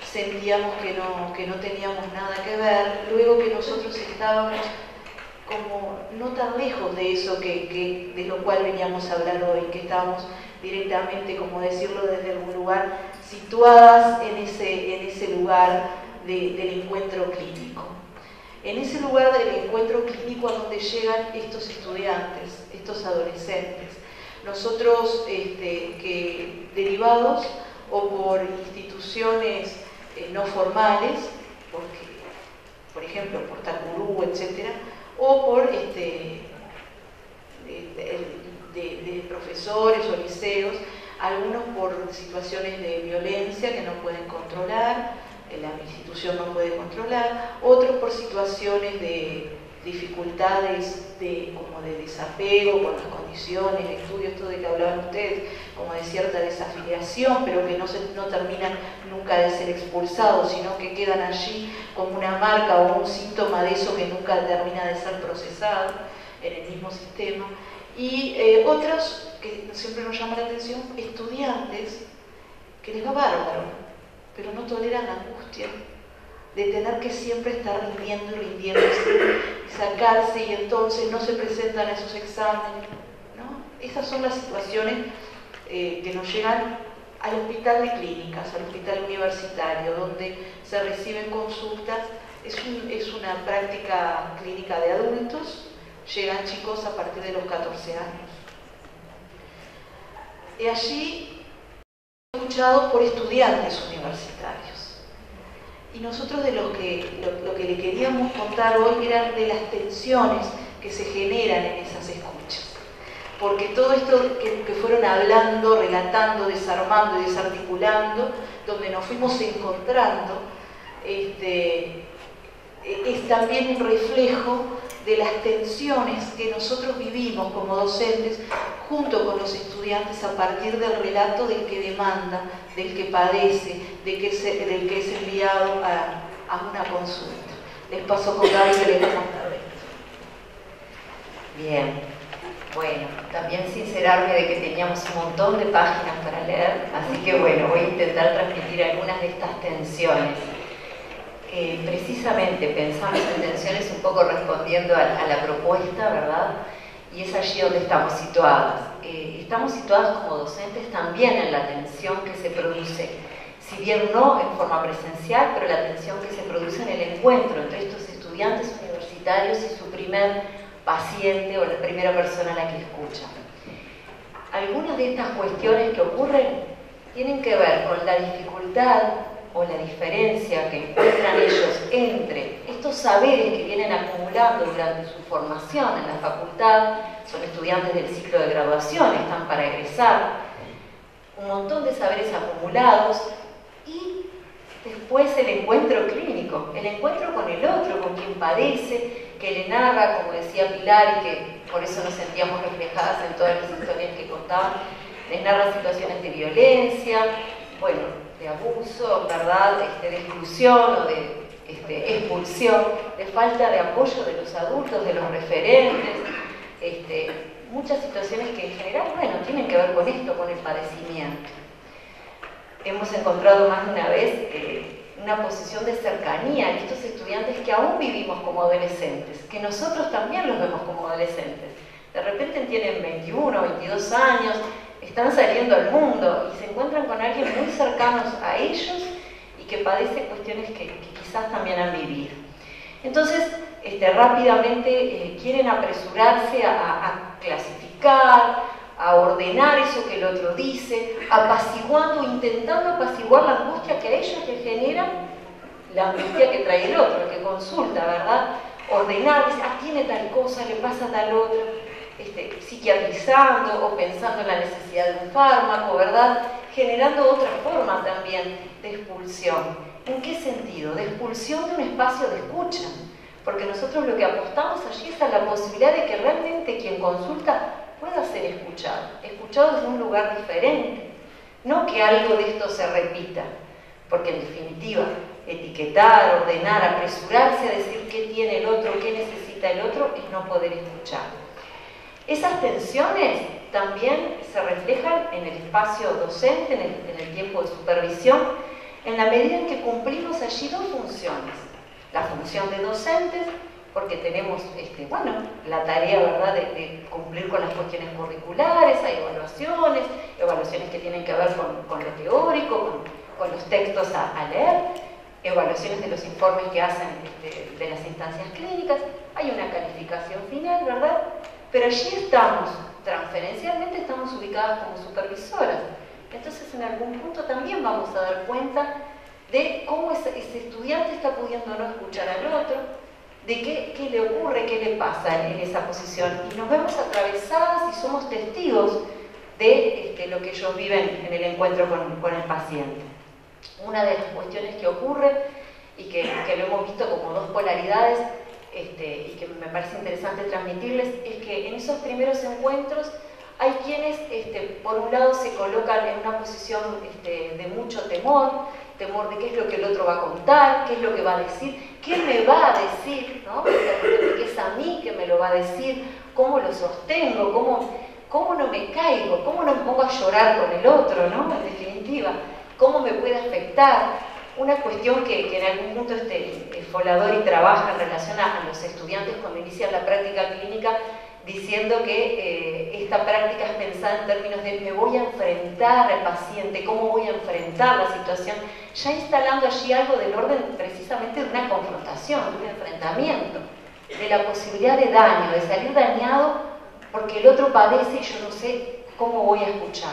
sentíamos que no, que no teníamos nada que ver, luego que nosotros estábamos como no tan lejos de eso que, que, de lo cual veníamos a hablar hoy, que estábamos directamente, como decirlo desde algún lugar, situadas en ese, en ese lugar de, del encuentro clínico. En ese lugar del encuentro clínico a donde llegan estos estudiantes, estos adolescentes. Nosotros, este, que derivados o por instituciones eh, no formales, porque, por ejemplo, por Tacurú, etcétera, o por este, de, de, de, de profesores o liceos, algunos por situaciones de violencia que no pueden controlar, la institución no puede controlar, otros por situaciones de dificultades de, como de desapego por las condiciones de estudio, esto de que hablaban ustedes, como de cierta desafiliación, pero que no, se, no terminan nunca de ser expulsados, sino que quedan allí como una marca o un síntoma de eso que nunca termina de ser procesado en el mismo sistema. Y eh, otros, que siempre nos llama la atención, estudiantes que les va bárbaro, pero no toleran la angustia de tener que siempre estar rindiendo y rindiéndose y sacarse, y entonces no se presentan a esos exámenes, ¿no? Esas son las situaciones eh, que nos llegan al hospital de clínicas, al hospital universitario, donde se reciben consultas. Es, un, es una práctica clínica de adultos, llegan chicos a partir de los catorce años. Y allí he escuchado por estudiantes universitarios. Y nosotros de lo que, lo, lo que le queríamos contar hoy era de las tensiones que se generan en esas escuchas. Porque todo esto que, que fueron hablando, relatando, desarmando y desarticulando, donde nos fuimos encontrando, este, es también un reflejo de las tensiones que nosotros vivimos como docentes junto con los estudiantes a partir del relato del que demanda, del que padece, del que, se, del que es enviado a, a una consulta. Les paso con Gaby que les va a contar de esto. Bien, bueno, también sincerarme de que teníamos un montón de páginas para leer, así que bueno, voy a intentar transmitir algunas de estas tensiones. Eh, precisamente pensamos en tensiones un poco respondiendo a, a la propuesta, ¿verdad? Y es allí donde estamos situadas. Eh, estamos situadas como docentes también en la tensión que se produce, si bien no en forma presencial, pero la tensión que se produce en el encuentro entre estos estudiantes universitarios y su primer paciente o la primera persona a la que escucha. Algunas de estas cuestiones que ocurren tienen que ver con la dificultad o la diferencia que encuentran ellos entre estos saberes que vienen acumulando durante su formación en la facultad, son estudiantes del ciclo de graduación, están para egresar, un montón de saberes acumulados, y después el encuentro clínico, el encuentro con el otro, con quien padece, que le narra, como decía Pilar, y que por eso nos sentíamos reflejadas en todas las historias que contaban, les narra situaciones de violencia, bueno, de abuso, ¿verdad?, este, de exclusión o de este, expulsión, de falta de apoyo de los adultos, de los referentes, este, muchas situaciones que en general, bueno, tienen que ver con esto, con el padecimiento. Hemos encontrado más de una vez eh, una posición de cercanía en estos estudiantes que aún vivimos como adolescentes, que nosotros también los vemos como adolescentes. De repente tienen veintiuno, veintidós años, están saliendo al mundo y se encuentran con alguien muy cercanos a ellos y que padece cuestiones que, que quizás también han vivido. Entonces, este, rápidamente eh, quieren apresurarse a, a clasificar, a ordenar eso que el otro dice, apaciguando, intentando apaciguar la angustia que a ellos les genera la angustia que trae el otro, el que consulta, ¿verdad? Ordenar, dice, ah, tiene tal cosa, le pasa tal otra. Este, psiquiatrizando o pensando en la necesidad de un fármaco, ¿verdad? Generando otra forma también de expulsión. ¿En qué sentido? De expulsión de un espacio de escucha. Porque nosotros lo que apostamos allí es a la posibilidad de que realmente quien consulta pueda ser escuchado. Escuchado desde un lugar diferente. No que algo de esto se repita. Porque en definitiva, etiquetar, ordenar, apresurarse a decir qué tiene el otro, qué necesita el otro, es no poder escuchar. Esas tensiones también se reflejan en el espacio docente, en el, en el tiempo de supervisión, en la medida en que cumplimos allí dos funciones. La función de docentes, porque tenemos, este, bueno, la tarea, ¿verdad?, de, de cumplir con las cuestiones curriculares, hay evaluaciones, evaluaciones que tienen que ver con, con lo teórico, con, con los textos a, a leer, evaluaciones de los informes que hacen este, de las instancias clínicas, hay una calificación final, ¿verdad? Pero allí estamos, transferencialmente estamos ubicadas como supervisoras. Entonces, en algún punto también vamos a dar cuenta de cómo ese, ese estudiante está pudiendo no escuchar al otro, de qué, qué le ocurre, qué le pasa en, en esa posición. Y nos vemos atravesadas y somos testigos de este, lo que ellos viven en el encuentro con, con el paciente. Una de las cuestiones que ocurre y que, que lo hemos visto como dos polaridades este, y que me parece interesante transmitirles es que en esos primeros encuentros hay quienes, este, por un lado, se colocan en una posición este, de mucho temor, temor de qué es lo que el otro va a contar, qué es lo que va a decir, qué me va a decir, ¿no? Porque es a mí que me lo va a decir, cómo lo sostengo, cómo, cómo no me caigo, cómo no me pongo a llorar con el otro, ¿no? En definitiva, cómo me puede afectar. Una cuestión que, que en algún punto este Foladori trabaja en relación a, a los estudiantes cuando inician la práctica clínica, diciendo que eh, esta práctica es pensada en términos de me voy a enfrentar al paciente, cómo voy a enfrentar la situación, ya instalando allí algo del orden precisamente de una confrontación, de un enfrentamiento, de la posibilidad de daño, de salir dañado porque el otro padece y yo no sé cómo voy a escuchar.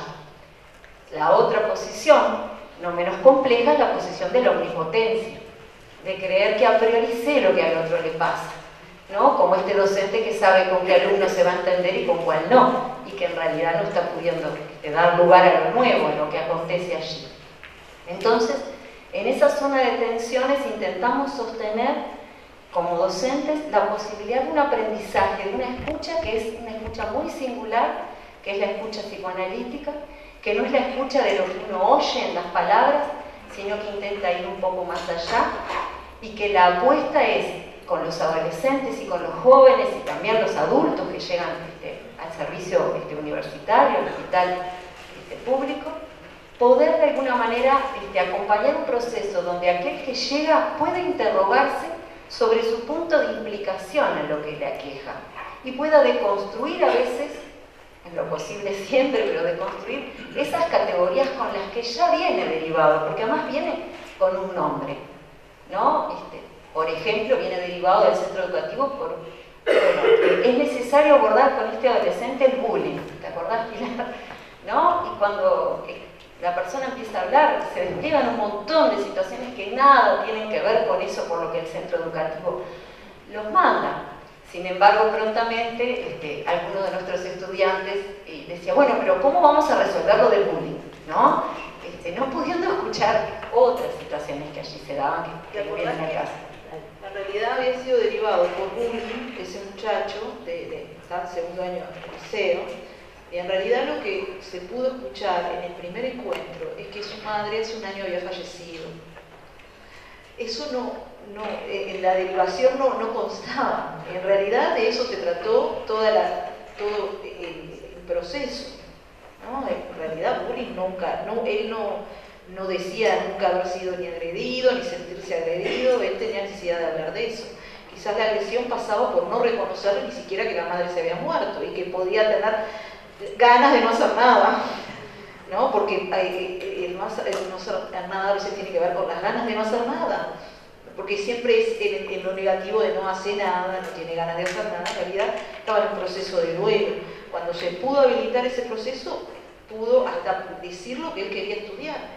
La otra posición, no menos compleja, es la posición de la omnipotencia, de creer que a priori sé lo que al otro le pasa, ¿no? Como este docente que sabe con qué alumno se va a entender y con cuál no, y que en realidad no está pudiendo este, dar lugar a lo nuevo, a lo que acontece allí. Entonces, en esa zona de tensiones intentamos sostener, como docentes, la posibilidad de un aprendizaje, de una escucha que es una escucha muy singular, que es la escucha psicoanalítica, que no es la escucha de lo que uno oye en las palabras, sino que intenta ir un poco más allá, y que la apuesta es, con los adolescentes y con los jóvenes y también los adultos que llegan este, al servicio este, universitario, al hospital este, público, poder de alguna manera este, acompañar un proceso donde aquel que llega pueda interrogarse sobre su punto de implicación en lo que le aqueja y pueda deconstruir a veces, en lo posible siempre, pero deconstruir esas categorías con las que ya viene derivado, porque además viene con un nombre, ¿no? Este, Por ejemplo, viene derivado del centro educativo por... Bueno, es necesario abordar con este adolescente el bullying, ¿te acordás, Pilar? ¿No? Y cuando la persona empieza a hablar, se despliegan un montón de situaciones que nada tienen que ver con eso por lo que el centro educativo los manda. Sin embargo, prontamente, este, algunos de nuestros estudiantes eh, decían, bueno, pero ¿cómo vamos a resolver lo del bullying? ¿No? Este, no pudiendo escuchar otras situaciones que allí se daban, que, que vienen a casa. En realidad había sido derivado por bullying ese muchacho de, de estaba en segundo año de liceo, y en realidad lo que se pudo escuchar en el primer encuentro es que su madre hace un año había fallecido. Eso no, no en la derivación no, no constaba. En realidad de eso se trató toda la, todo el, el proceso, ¿no? En realidad bullying nunca, no, él no no decía nunca haber sido ni agredido, ni sentirse agredido, él tenía necesidad de hablar de eso. Quizás la agresión pasaba por no reconocer ni siquiera que la madre se había muerto y que podía tener ganas de no hacer nada, ¿no? Porque el no hacer, el no hacer nada a veces tiene que ver con las ganas de no hacer nada, porque siempre es en, en lo negativo de no hacer nada, no tiene ganas de hacer nada, en realidad estaba en un proceso de duelo. Cuando se pudo habilitar ese proceso, pudo hasta decir lo que él quería estudiar.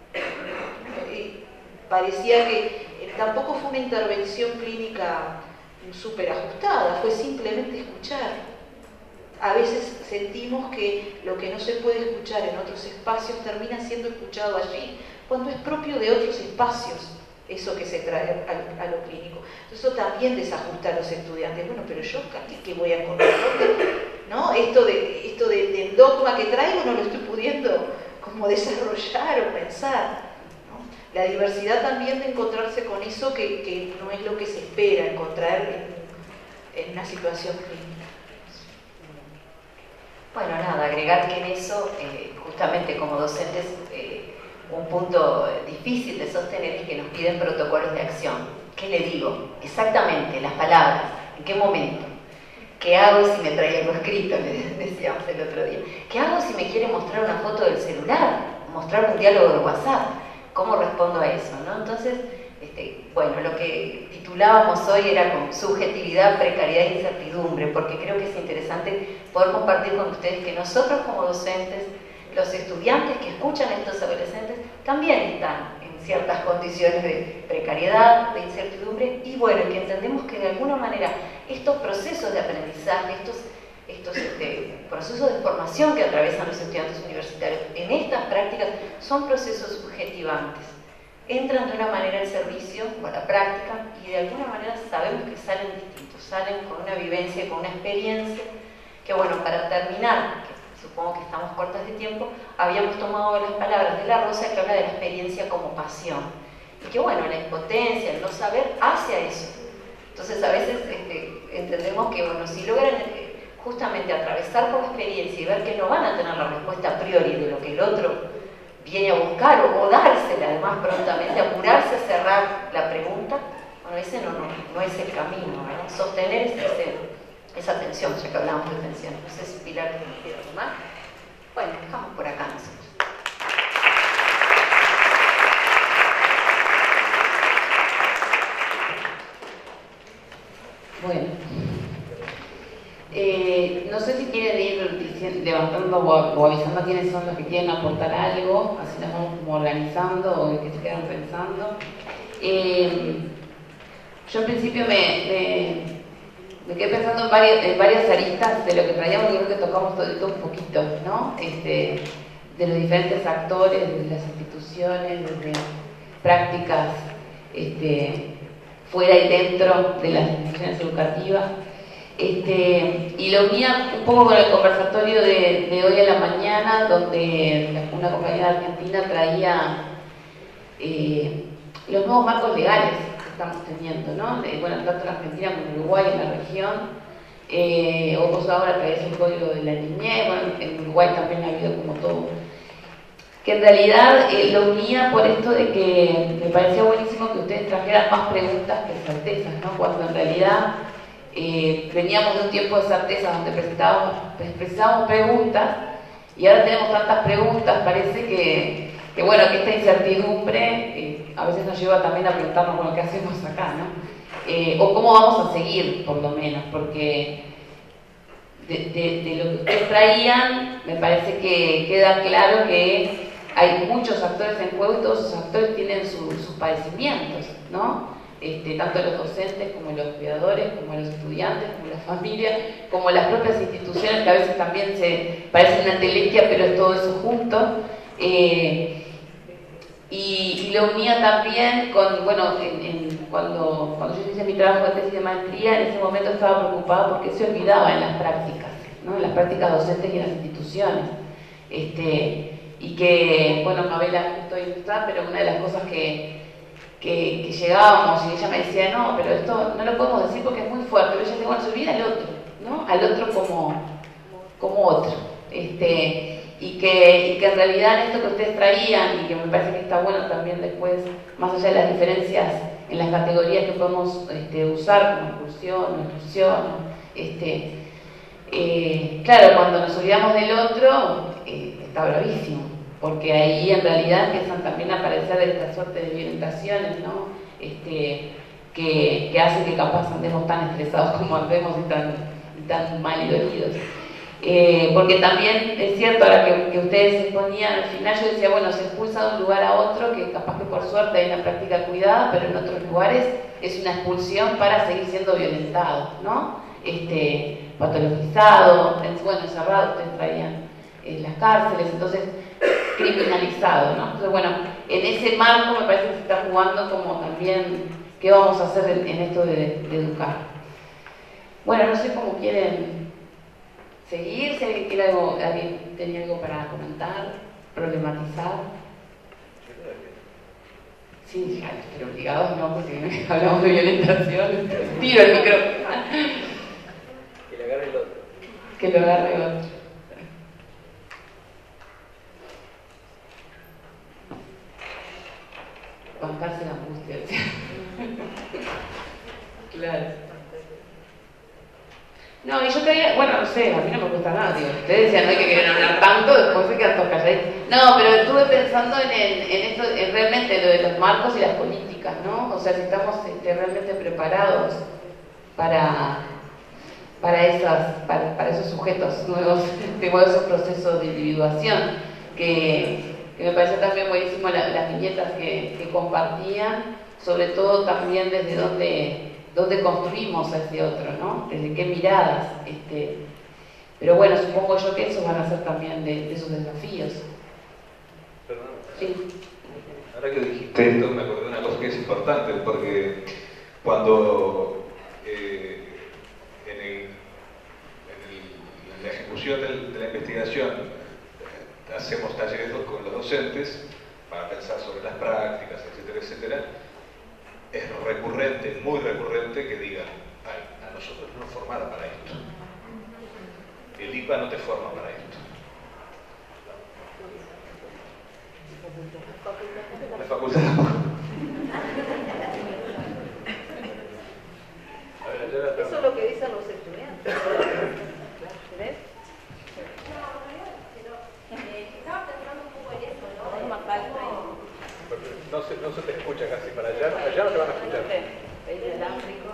Y parecía que eh, tampoco fue una intervención clínica súper ajustada, fue simplemente escuchar. A veces sentimos que lo que no se puede escuchar en otros espacios termina siendo escuchado allí, cuando es propio de otros espacios eso que se trae a, a lo clínico. Eso también desajusta a los estudiantes. Bueno, pero yo, ¿qué voy a encontrar? ¿No? Esto, de, esto de, del dogma que traigo no lo estoy pudiendo como desarrollar o pensar, ¿no? La diversidad también de encontrarse con eso que, que no es lo que se espera encontrar en, en una situación clínica. Bueno, nada, agregar que en eso, eh, justamente como docentes, eh, un punto difícil de sostener es que nos piden protocolos de acción. ¿Qué le digo? Exactamente, las palabras, ¿en qué momento? ¿Qué hago si me trae algo escrito? Le decíamos el otro día. ¿Qué hago si me quiere mostrar una foto del celular? Mostrar un diálogo de WhatsApp. ¿Cómo respondo a eso? ¿no? Entonces, este, bueno, lo que titulábamos hoy era con subjetividad, precariedad e incertidumbre, porque creo que es interesante poder compartir con ustedes que nosotros como docentes, los estudiantes que escuchan a estos adolescentes, también están en ciertas condiciones de precariedad, de incertidumbre, y bueno, que entendemos que de alguna manera estos procesos de aprendizaje, estos, estos este, procesos de formación que atraviesan los estudiantes universitarios en estas prácticas son procesos subjetivantes. Entran de una manera al servicio o a la práctica y de alguna manera sabemos que salen distintos, salen con una vivencia, con una experiencia, que bueno, para terminar, que supongo que estamos cortas de tiempo, habíamos tomado las palabras de La Rosa que habla de la experiencia como pasión. Y que bueno, la impotencia, el no saber, hacia eso. Entonces a veces este, entendemos que bueno, si logran eh, justamente atravesar por la experiencia y ver que no van a tener la respuesta a priori de lo que el otro viene a buscar o, o dársela además prontamente, apurarse a cerrar la pregunta, bueno, ese no, no, no es el camino, ¿verdad? Sostener ese, ese, esa tensión, ya que hablamos de tensión. No sé si Pilar te nos quiere tomar. Bueno, dejamos por acá nosotros. Bueno, eh, no sé si quieren ir diciendo, levantando o, o avisando a quiénes son los que quieren aportar algo, así nos vamos como organizando o que se quedan pensando. Eh, yo en principio me, me, me quedé pensando en varias, en varias aristas de lo que traíamos, y creo que tocamos todo, todo un poquito, ¿no? Este, de los diferentes actores, de las instituciones, desde prácticas este, fuera y dentro de las instituciones educativas. Este, y lo unía un poco con el conversatorio de, de hoy a la mañana, donde una compañera argentina traía eh, los nuevos marcos legales que estamos teniendo, ¿no? De, bueno, tanto en Argentina como en Uruguay, en la región. Eh, o vos ahora traes el código de la niñez, bueno, en Uruguay también ha habido como todo. Que en realidad eh, lo unía por esto de que me parecía buenísimo que ustedes trajeran más preguntas que certezas, ¿no? Cuando en realidad eh, veníamos de un tiempo de certezas donde presentábamos, presentábamos preguntas y ahora tenemos tantas preguntas, parece que, que bueno, que esta incertidumbre eh, a veces nos lleva también a preguntarnos, bueno, ¿qué hacemos acá, no? Eh, o cómo vamos a seguir, por lo menos, porque de, de, de lo que ustedes traían, me parece que queda claro que hay muchos actores en juego y todos esos actores tienen su, sus padecimientos, ¿no? Este, tanto los docentes como los cuidadores, como los estudiantes, como la familia, como las propias instituciones que a veces también se parecen una entelequia, pero es todo eso junto. Eh, y, y lo unía también con, bueno, en, en, cuando, cuando yo hice mi trabajo de tesis de maestría, en ese momento estaba preocupada porque se olvidaba en las prácticas, ¿no? En las prácticas docentes y en las instituciones. Este, y que, bueno, Mabela justo ahí no está, pero una de las cosas que, que, que llegábamos y ella me decía, no, pero esto no lo podemos decir porque es muy fuerte, pero ella dice, bueno, se olvida al otro, ¿no? Al otro como, como otro. Este, y, que, y que en realidad en esto que ustedes traían, y que me parece que está bueno también después, más allá de las diferencias en las categorías que podemos este, usar, como inclusión, inclusión, este, eh, claro, cuando nos olvidamos del otro, eh, está bravísimo, porque ahí en realidad empiezan también a aparecer esta suerte de violentaciones, ¿no? Este, que, que hacen que capaz andemos tan estresados como andemos y tan, y tan mal y dolidos. Eh, porque también es cierto, ahora que, que ustedes exponían, al final yo decía, bueno, se expulsa de un lugar a otro, que capaz que por suerte hay una práctica cuidada, pero en otros lugares es una expulsión para seguir siendo violentado, ¿no? Este, patologizado, bueno, encerrado, ustedes traían en las cárceles, entonces criminalizado, ¿no? Entonces, bueno, en ese marco me parece que se está jugando como también qué vamos a hacer en, en esto de, de educar. Bueno, no sé cómo quieren seguir, si alguien quiere algo, alguien tenía algo para comentar, problematizar. Sí, ya, pero obligados no, porque hablamos de violentación, tiro el micrófono. Que lo agarre el otro. Que lo agarre el otro. bancarse la angustia. Claro. No, y yo creía, bueno, no sé, a mí no me gusta nada, digo, ustedes decían, no hay que querer hablar tanto, después se quedan todos calladitos. No, pero estuve pensando en, el, en esto, en realmente lo de los marcos y las políticas, ¿no? O sea, si estamos este, realmente preparados para, para, esas, para, para esos sujetos nuevos, este, o esos procesos de individuación, que, que me pareció también buenísimo la, las viñetas que, que compartían, sobre todo también desde donde... dónde construimos a ese otro, ¿no? Desde qué miradas. Este... Pero bueno, supongo yo que esos van a ser también de, de esos desafíos. Perdón. Sí. Ahora que dijiste esto, me acordé de una cosa que es importante, porque cuando eh, en, el, en, el, en la ejecución del, de la investigación eh, hacemos talleres con los docentes para pensar sobre las prácticas, etcétera, etcétera, es recurrente, muy recurrente que digan, ay, a nosotros no nos formaron para esto. El I P A no te forma para esto. La facultad tampoco. Eso es lo que dicen los estudiantes. ¿Ves? Estaba pensando un poco en eso, ¿no? No se, no se te escucha casi para allá, allá no te van a escuchar. El África.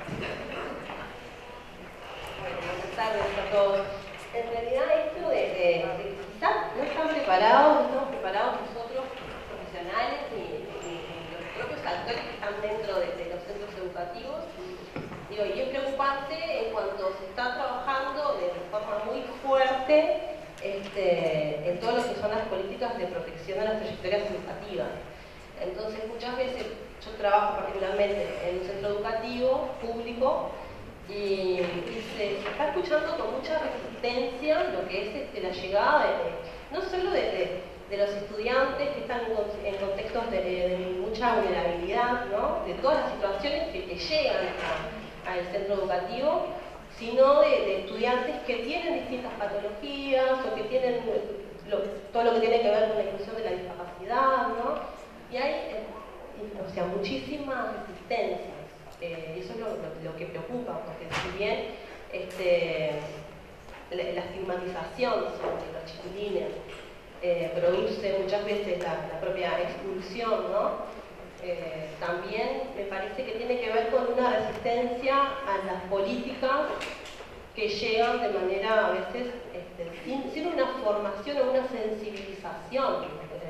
Bueno, buenas tardes a todos. En realidad esto de, de, de quizás no están preparados, no estamos preparados nosotros, profesionales, ni, ni, ni los propios actores que están dentro de, de los centros educativos. Digo, y es preocupante en cuanto se está trabajando de forma muy fuerte este, en todo lo que son las políticas de protección de las trayectorias educativas. Entonces, muchas veces yo trabajo particularmente en un centro educativo público y, y se, se está escuchando con mucha resistencia lo que es este, la llegada de, de, no solo de, de, de los estudiantes que están en, en contextos de, de mucha vulnerabilidad, ¿no? De todas las situaciones que, que llegan al centro educativo, sino de, de estudiantes que tienen distintas patologías o que tienen lo, todo lo que tiene que ver con la inclusión de la discapacidad, ¿no? Y hay, eh, o sea, muchísimas resistencias. Eh, y eso es lo, lo, lo que preocupa, porque si bien este, la, la estigmatización sobre los chiquilines eh, produce muchas veces la, la propia expulsión, ¿no? Eh, también me parece que tiene que ver con una resistencia a las políticas que llegan de manera a veces este, sin, sin una formación o una sensibilización.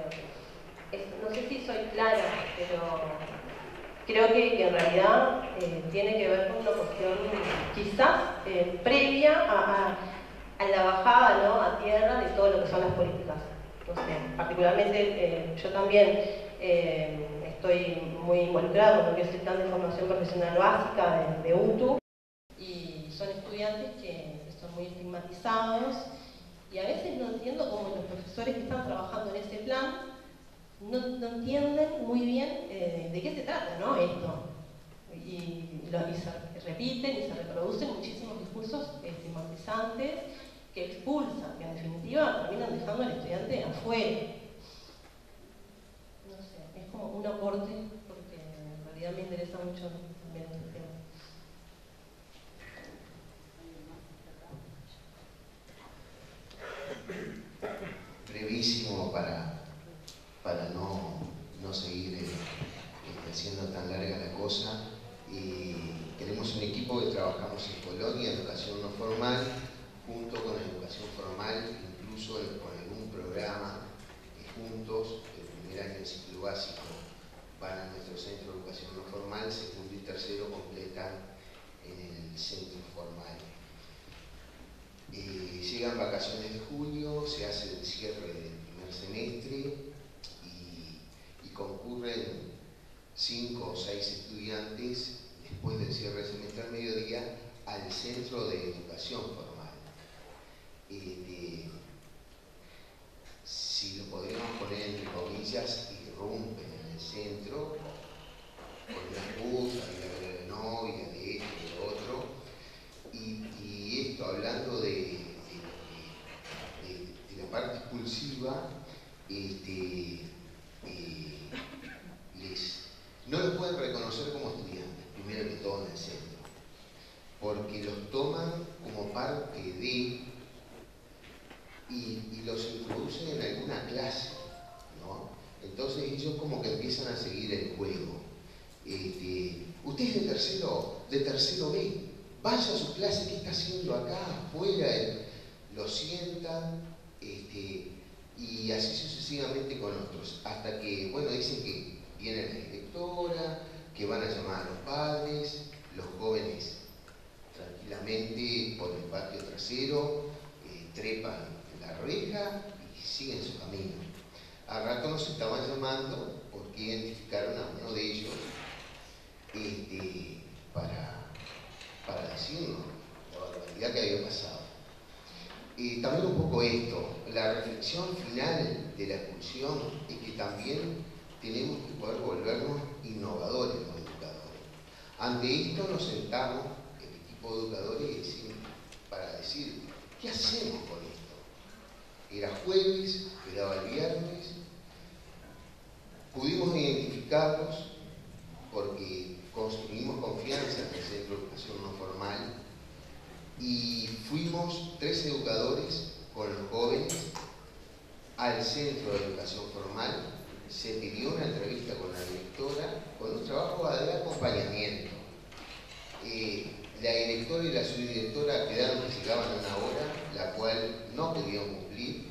Eh, no sé si soy clara, pero creo que, que en realidad eh, tiene que ver con una cuestión quizás eh, previa a, a, a la bajada, ¿no? A tierra de todo lo que son las políticas. O sea, particularmente eh, yo también eh, estoy muy involucrada con lo que es el plan de formación profesional básica de, de U T U, y son estudiantes que, que son muy estigmatizados, y a veces no entiendo cómo los profesores que están trabajando en ese plan no, no entienden muy bien eh, de qué se trata, ¿no? Esto. Y, lo, y se repiten y se reproducen muchísimos discursos estigmatizantes que expulsan, que en definitiva terminan dejando al estudiante afuera. No sé, es como un aporte, porque en realidad me interesa mucho también este tema. Brevísimo para, para no, no seguir eh, haciendo tan larga la cosa. Eh, tenemos un equipo que trabajamos en Colonia, educación no formal, junto con la educación formal, incluso con algún programa que juntos, el primer año del ciclo básico, van a nuestro centro de educación no formal, segundo y tercero completan en el centro formal. Eh, llegan vacaciones de junio, se hace el cierre del primer semestre y, y concurren cinco o seis estudiantes después del cierre del semestre al mediodía al centro de educación formal. Eh, si lo podríamos poner entre comillas, irrumpen en el centro con una excusa, de la de la novia, de esto, de lo otro, y, y esto hablando de, de, de, de, de la parte expulsiva, este, eh, les porque los toman como parte de y, y los introducen en alguna clase, ¿no? Entonces ellos como que empiezan a seguir el juego. Este, usted es de tercero, de tercero B, vaya a su clase, ¿qué está haciendo acá, afuera? Lo sientan, este, y así sucesivamente con otros, hasta que, bueno, dicen que viene la directora, que van a llamar a los padres, los jóvenes tranquilamente por el patio trasero, eh, trepan en la reja y siguen su camino. Al rato nos estaban llamando porque identificaron a uno de ellos este, para, para decirnos la barbaridad que había pasado. Eh, también un poco esto, la reflexión final de la expulsión es que también tenemos que poder volvernos innovadores los educadores. Ante esto nos sentamos, el equipo de educadores, y decimos, para decir, ¿qué hacemos con esto? Era jueves, quedaba el viernes, pudimos identificarlos porque construimos confianza en el Centro de Educación No Formal y fuimos tres educadores con los jóvenes al Centro de Educación Formal. Se pidió una entrevista con la directora con un trabajo de acompañamiento. Eh, la directora y la subdirectora quedaron que llegaban a una hora, la cual no pudieron cumplir,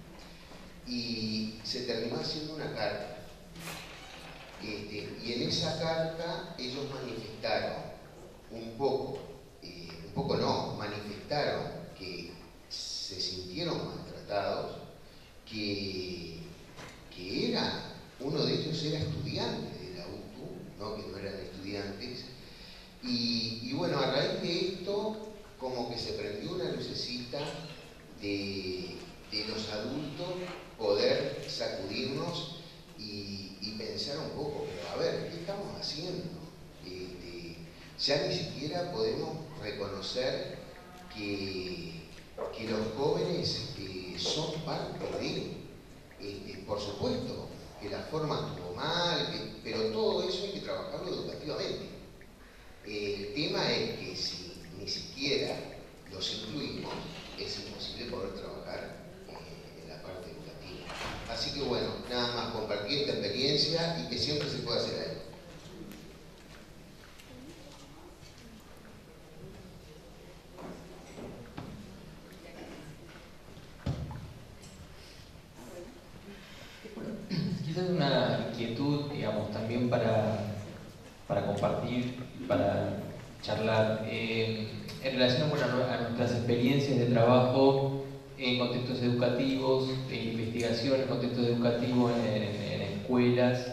y se terminó haciendo una carta. Este, y en esa carta ellos manifestaron un poco, eh, un poco no, manifestaron que se sintieron maltratados, que, que era, uno de ellos era estudiante de la U T U, ¿no? Que no eran estudiantes, y, y bueno, a raíz de esto como que se prendió una lucecita de, de los adultos poder sacudirnos y, y pensar un poco, pero a ver, ¿qué estamos haciendo? Este, ya ni siquiera podemos reconocer que, que los jóvenes eh, son parte de, este, por supuesto, que la forma estuvo mal, que, pero todo eso hay que trabajarlo educativamente. El tema es que si ni siquiera los incluimos, es imposible poder trabajar eh, en la parte educativa. Así que bueno, nada más compartir esta experiencia y que siempre se pueda hacer algo. Quizás una inquietud, digamos, también para, para compartir, para charlar, eh, en relación bueno, a nuestras experiencias de trabajo en contextos educativos, de investigación en contextos educativos en, en, en escuelas,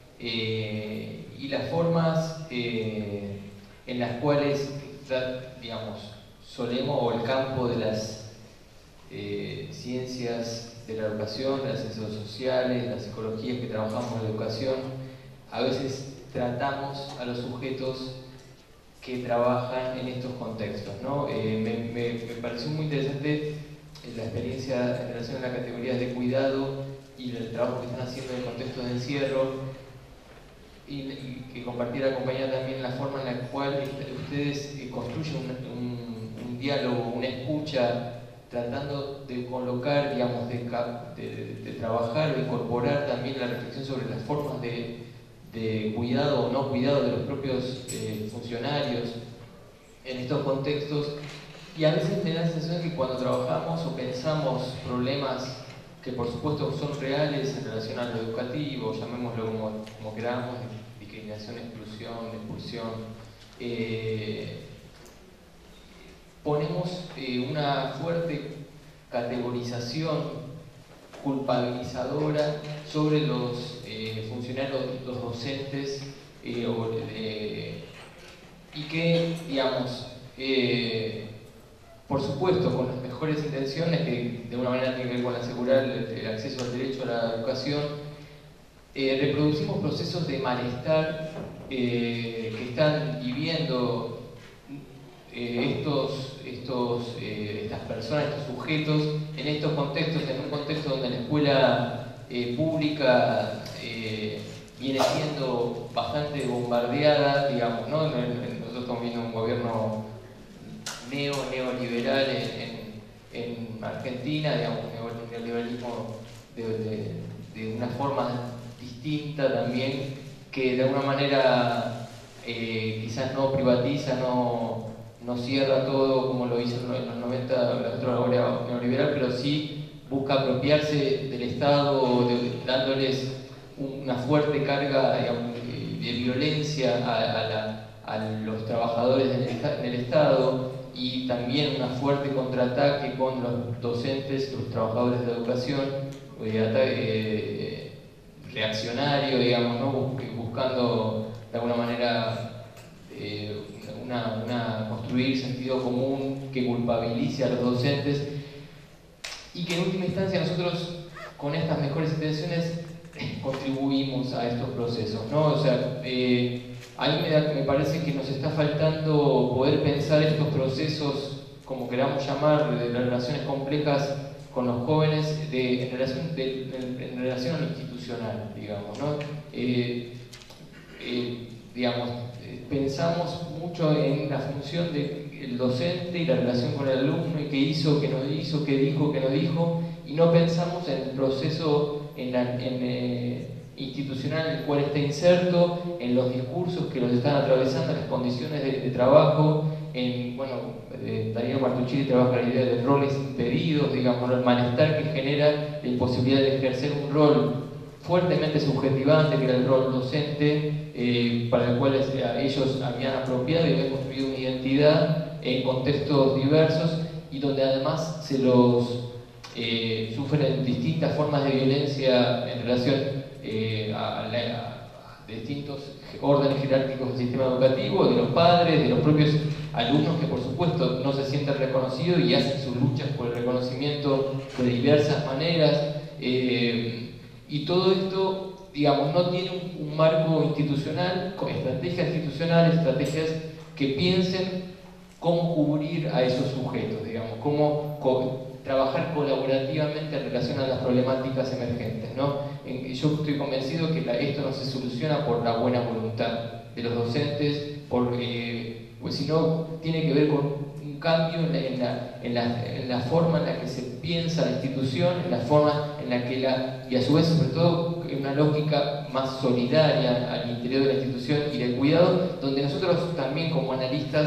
eh, y las formas eh, en las cuales, digamos, solemos, o el campo de las eh, ciencias de la educación, de las ciencias sociales, las psicologías que trabajamos en la educación, a veces tratamos a los sujetos que trabajan en estos contextos, ¿no? Eh, me, me, me pareció muy interesante la experiencia en relación a las categorías de cuidado y el trabajo que están haciendo en el contexto de encierro, y, y que compartiera la compañía también la forma en la cual ustedes eh, construyen un, un, un diálogo, una escucha, tratando de colocar, digamos, de, de, de trabajar o incorporar también la reflexión sobre las formas de, de cuidado o no cuidado de los propios eh, funcionarios en estos contextos. Y a veces me da la sensación que cuando trabajamos o pensamos problemas que por supuesto son reales en relación a lo educativo, llamémoslo como, como queramos, discriminación, exclusión, expulsión, eh, ponemos eh, una fuerte categorización culpabilizadora sobre los eh, funcionarios, los docentes, eh, o, eh, y que, digamos, eh, por supuesto, con las mejores intenciones, que de una manera tienen que ver con asegurar el, el acceso al derecho a la educación, eh, reproducimos procesos de malestar eh, que están viviendo eh, estos, estos, eh, estas personas, estos sujetos, en estos contextos, en un contexto donde la escuela eh, pública eh, viene siendo bastante bombardeada, digamos, ¿no? Nosotros estamos viendo un gobierno neo, neoliberal en, en, en Argentina, digamos, un neoliberalismo de, de, de una forma distinta también, que de alguna manera eh, quizás no privatiza, no, no cierra todo como lo hizo en los noventa la otra ola neoliberal, pero sí busca apropiarse del Estado, de, dándoles una fuerte carga, digamos, de violencia a, a, la, a los trabajadores del, del Estado, y también una fuerte contraataque con los docentes, los trabajadores de la educación, eh, ataque, eh, reaccionario, digamos, ¿no? Buscando de alguna manera eh, una, una, construir sentido común que culpabilice a los docentes, y que en última instancia nosotros con estas mejores intenciones contribuimos a estos procesos, ¿no? O sea, eh, a mí me, me parece que nos está faltando poder pensar estos procesos, como queramos llamar, de las relaciones complejas con los jóvenes, de, en, relación, de, en, en relación a lo institucional, digamos, ¿no? Eh, eh, digamos, eh, pensamos mucho en la función del docente y la relación con el alumno, y qué hizo, qué no hizo, qué dijo, qué no dijo, y no pensamos en el proceso en la, en, eh, institucional en el cual está inserto, en los discursos que los están atravesando, en las condiciones de, de trabajo, en, bueno, eh, Darío Martuchelli trabaja la idea de roles impedidos, digamos, el malestar que genera la imposibilidad de ejercer un rol fuertemente subjetivante, que era el rol docente, eh, para el cual ellos habían apropiado y habían construido una identidad en contextos diversos, y donde además se los eh, sufren distintas formas de violencia en relación eh, a, la, a distintos órdenes jerárquicos del sistema educativo, de los padres, de los propios alumnos, que por supuesto no se sienten reconocidos y hacen sus luchas por el reconocimiento de diversas maneras. Eh, y todo esto, digamos, no tiene un, un marco institucional, con estrategias institucionales, estrategias que piensen cómo cubrir a esos sujetos, digamos, cómo co trabajar colaborativamente en relación a las problemáticas emergentes, ¿no? En, yo estoy convencido que la, esto no se soluciona por la buena voluntad de los docentes, por, eh, pues sino tiene que ver con un cambio en la, en, la, en, la, en la forma en la que se piensa la institución, en la forma en la que la, y a su vez sobre todo en una lógica más solidaria al interior de la institución y del cuidado, donde nosotros también como analistas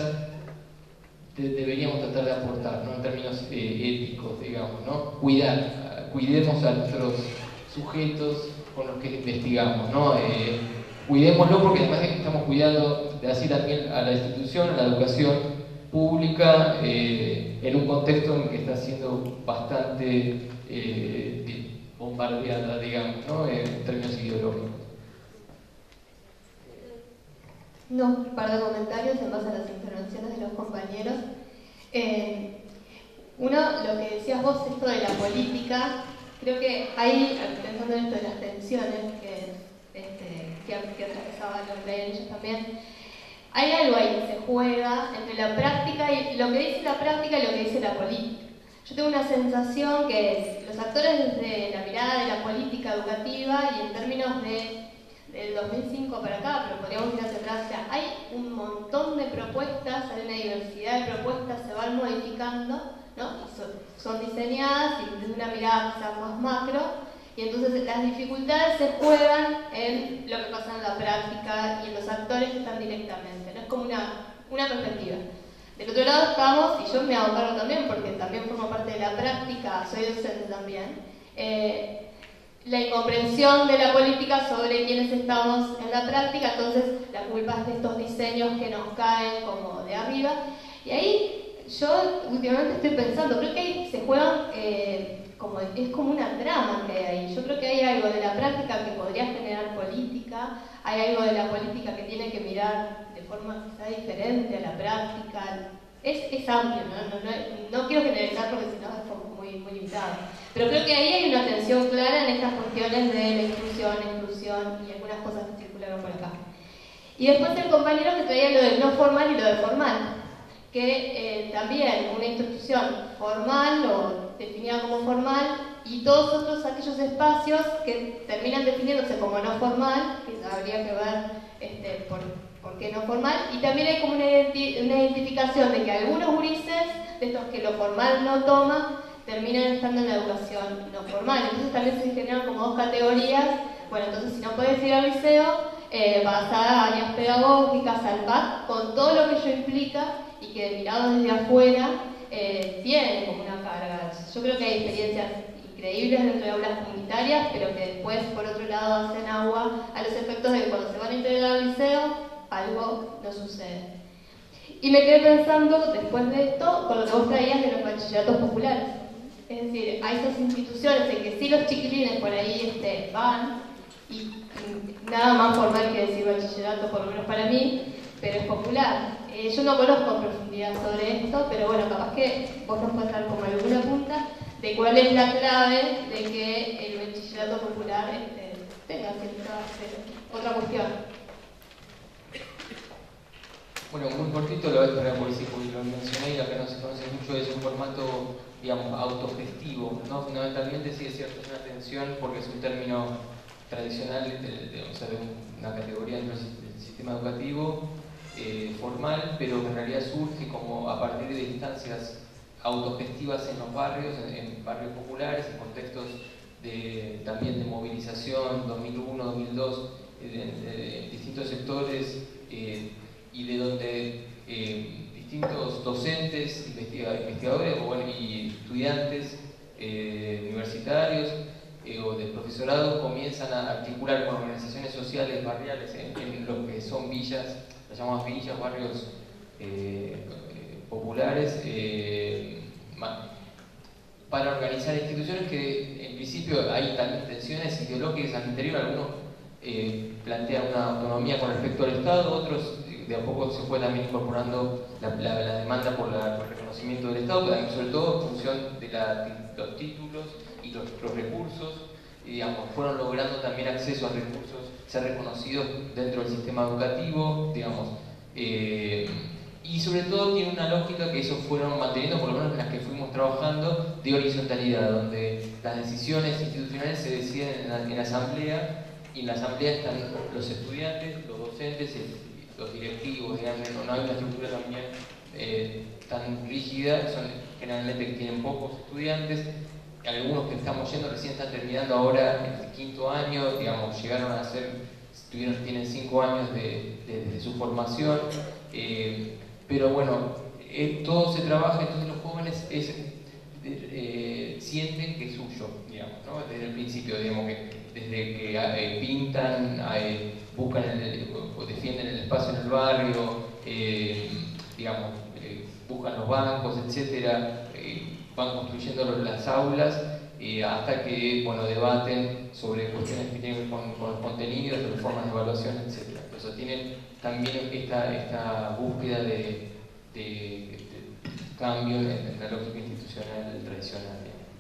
de, deberíamos tratar de aportar, ¿no? En términos eh, éticos, digamos, ¿no? Cuidar, cuidemos a nuestros sujetos con los que investigamos, ¿no? Eh, cuidémoslo porque además estamos cuidando de así también a la institución, a la educación pública, eh, en un contexto en que está siendo bastante eh, bombardeada, digamos, ¿no? En términos ideológicos. No, un par de comentarios en base a las intervenciones de los compañeros. Eh, uno, lo que decías vos, esto de la política, creo que hay, pensando en esto de las tensiones que, este, que, que atravesaba el hombre y ellos también, hay algo ahí que se juega entre la práctica y lo que dice la práctica y lo que dice la política. Yo tengo una sensación que es, los actores desde la mirada de la política educativa y en términos de del dos mil cinco para acá, pero podríamos ir hacia atrás, o sea, hay un montón de propuestas, hay una diversidad de propuestas, se van modificando, ¿no? Y son, son diseñadas y desde una mirada quizás más macro, y entonces las dificultades se juegan en lo que pasa en la práctica y en los actores que están directamente, ¿no? Es como una, una perspectiva. Del otro lado estamos, y yo me hago cargo también, porque también formo parte de la práctica, soy docente también, eh, la incomprensión de la política sobre quienes estamos en la práctica, entonces la culpa es de estos diseños que nos caen como de arriba. Y ahí yo últimamente estoy pensando, creo que ahí se juegan, eh, como, es como una trama que hay ahí. Yo creo que hay algo de la práctica que podría generar política, hay algo de la política que tiene que mirar de forma quizá diferente a la práctica. Es, es amplio, ¿no? No, no, no quiero generalizar porque si no es como muy, muy limitado. Pero creo que ahí hay una tensión clara en estas cuestiones de la inclusión, exclusión y algunas cosas que circularon por acá. Y después el compañero que traía lo del no formal y lo del formal, que eh, también una institución formal o definida como formal y todos otros aquellos espacios que terminan definiéndose como no formal, que habría que ver este, por ¿por qué no formal? Y también hay como una, identi una identificación de que algunos gurises, de estos que lo formal no toma, terminan estando en la educación no formal. Entonces también se generan como dos categorías. Bueno, entonces si no puedes ir al liceo, eh, vas a áreas pedagógicas, al P A C, con todo lo que ello implica y que mirado desde afuera eh, tiene como una carga. Yo creo que hay experiencias increíbles dentro de aulas comunitarias, pero que después, por otro lado, hacen agua a los efectos de que cuando se van a integrar al liceo, algo no sucede. Y me quedé pensando, después de esto, con lo que vos traías de los bachilleratos populares. Es decir, hay esas instituciones en que sí los chiquilines por ahí este, van, y, y nada más formal que decir bachillerato, por lo menos para mí, pero es popular. Eh, yo no conozco en profundidad sobre esto, pero bueno, capaz que vos nos podés dar como alguna punta de cuál es la clave de que el bachillerato popular este, tenga cierta otra cuestión. Bueno, muy cortito lo para por si lo mencioné y acá no se conoce mucho, es un formato, digamos, autogestivo, ¿no? Fundamentalmente sí es cierto, es una tensión porque es un término tradicional de, de, de, o sea, de una categoría dentro del sistema educativo eh, formal, pero que en realidad surge como a partir de instancias autogestivas en los barrios, en, en barrios populares, en contextos de, también de movilización, dos mil uno, dos mil dos, de, de, de distintos sectores, eh, y de donde eh, distintos docentes, investigadores o, bueno, y estudiantes eh, universitarios eh, o de profesorado comienzan a articular con organizaciones sociales barriales en, en lo que son villas, las llamamos villas, barrios eh, populares, eh, para organizar instituciones que en principio hay también tensiones ideológicas al interior, algunos eh, plantean una autonomía con respecto al Estado, otros de a poco se fue también incorporando la, la, la demanda por, la, por el reconocimiento del Estado, pero sobre todo en función de la, los títulos y los, los recursos, y, digamos, fueron logrando también acceso a recursos, ser reconocidos dentro del sistema educativo, digamos, eh, y sobre todo tiene una lógica que eso fueron manteniendo, por lo menos en las que fuimos trabajando, de horizontalidad, donde las decisiones institucionales se deciden en la, en la asamblea, y en la asamblea están los estudiantes, los docentes, el, los directivos, digamos, no hay una estructura también eh, tan rígida, son generalmente que tienen pocos estudiantes, algunos que estamos yendo recién están terminando ahora el quinto año, digamos, llegaron a ser, tuvieron, tienen cinco años de, de, de su formación, eh, pero bueno, eh, todo se trabaja, entonces los jóvenes es, eh, sienten que es suyo, digamos, ¿no? Desde el principio, digamos, que desde que eh, pintan, eh, buscan el, o defienden el espacio en el barrio, eh, digamos, eh, buscan los bancos, etcétera, eh, van construyendo las aulas eh, hasta que, bueno, debaten sobre cuestiones que tienen que ver con, con los contenidos, sobre formas de evaluación, etcétera. Entonces tienen también esta, esta búsqueda de, de, de cambio en, en la lógica institucional tradicional.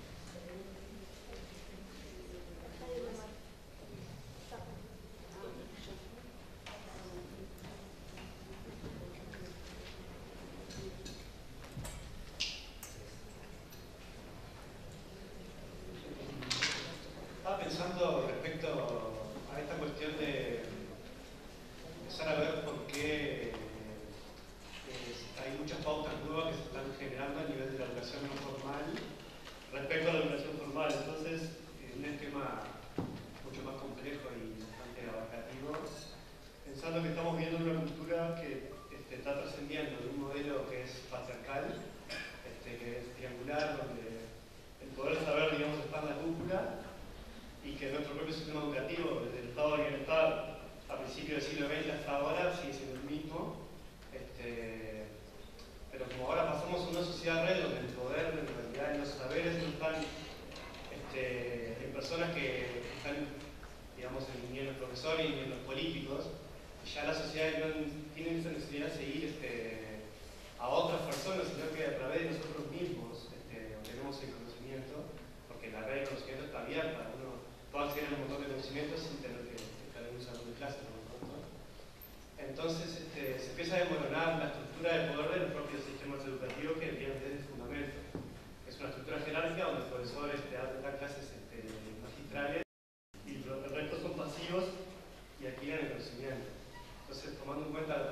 Estaba pensando respecto a esta cuestión de empezar a ver por qué eh, hay muchas pautas nuevas que se están generando a nivel de la educación no formal respecto a la educación formal. Entonces, en un esquema mucho más complejo y bastante abarcativo, pensando que estamos viendo una cultura que este, está trascendiendo de un modelo que es patriarcal, este, que es triangular, donde el poder saber, digamos, está en la cúpula, y que nuestro propio sistema educativo, desde el estado de bienestar a principios del siglo veinte hasta ahora, sigue siendo el mismo. Este, pero como ahora pasamos a una sociedad red donde el poder, en realidad, y los saberes no están este, en personas que están, digamos, ni en los profesores ni en los políticos, y ya la sociedad no tiene esa necesidad de seguir este, a otras personas, sino que a través de nosotros mismos este, obtenemos el conocimiento, porque la red de conocimiento está abierta. Puedo acceder a un montón de conocimientos sin tener que estar en un salón de clase, ¿no? Entonces este, se empieza a desmoronar la estructura de poder de los propios sistemas educativos que vienen desde el fundamento. Es una estructura jerárquica donde los profesores te dan clases este, magistrales y el resto son pasivos y adquieren el conocimiento. Entonces, tomando en cuenta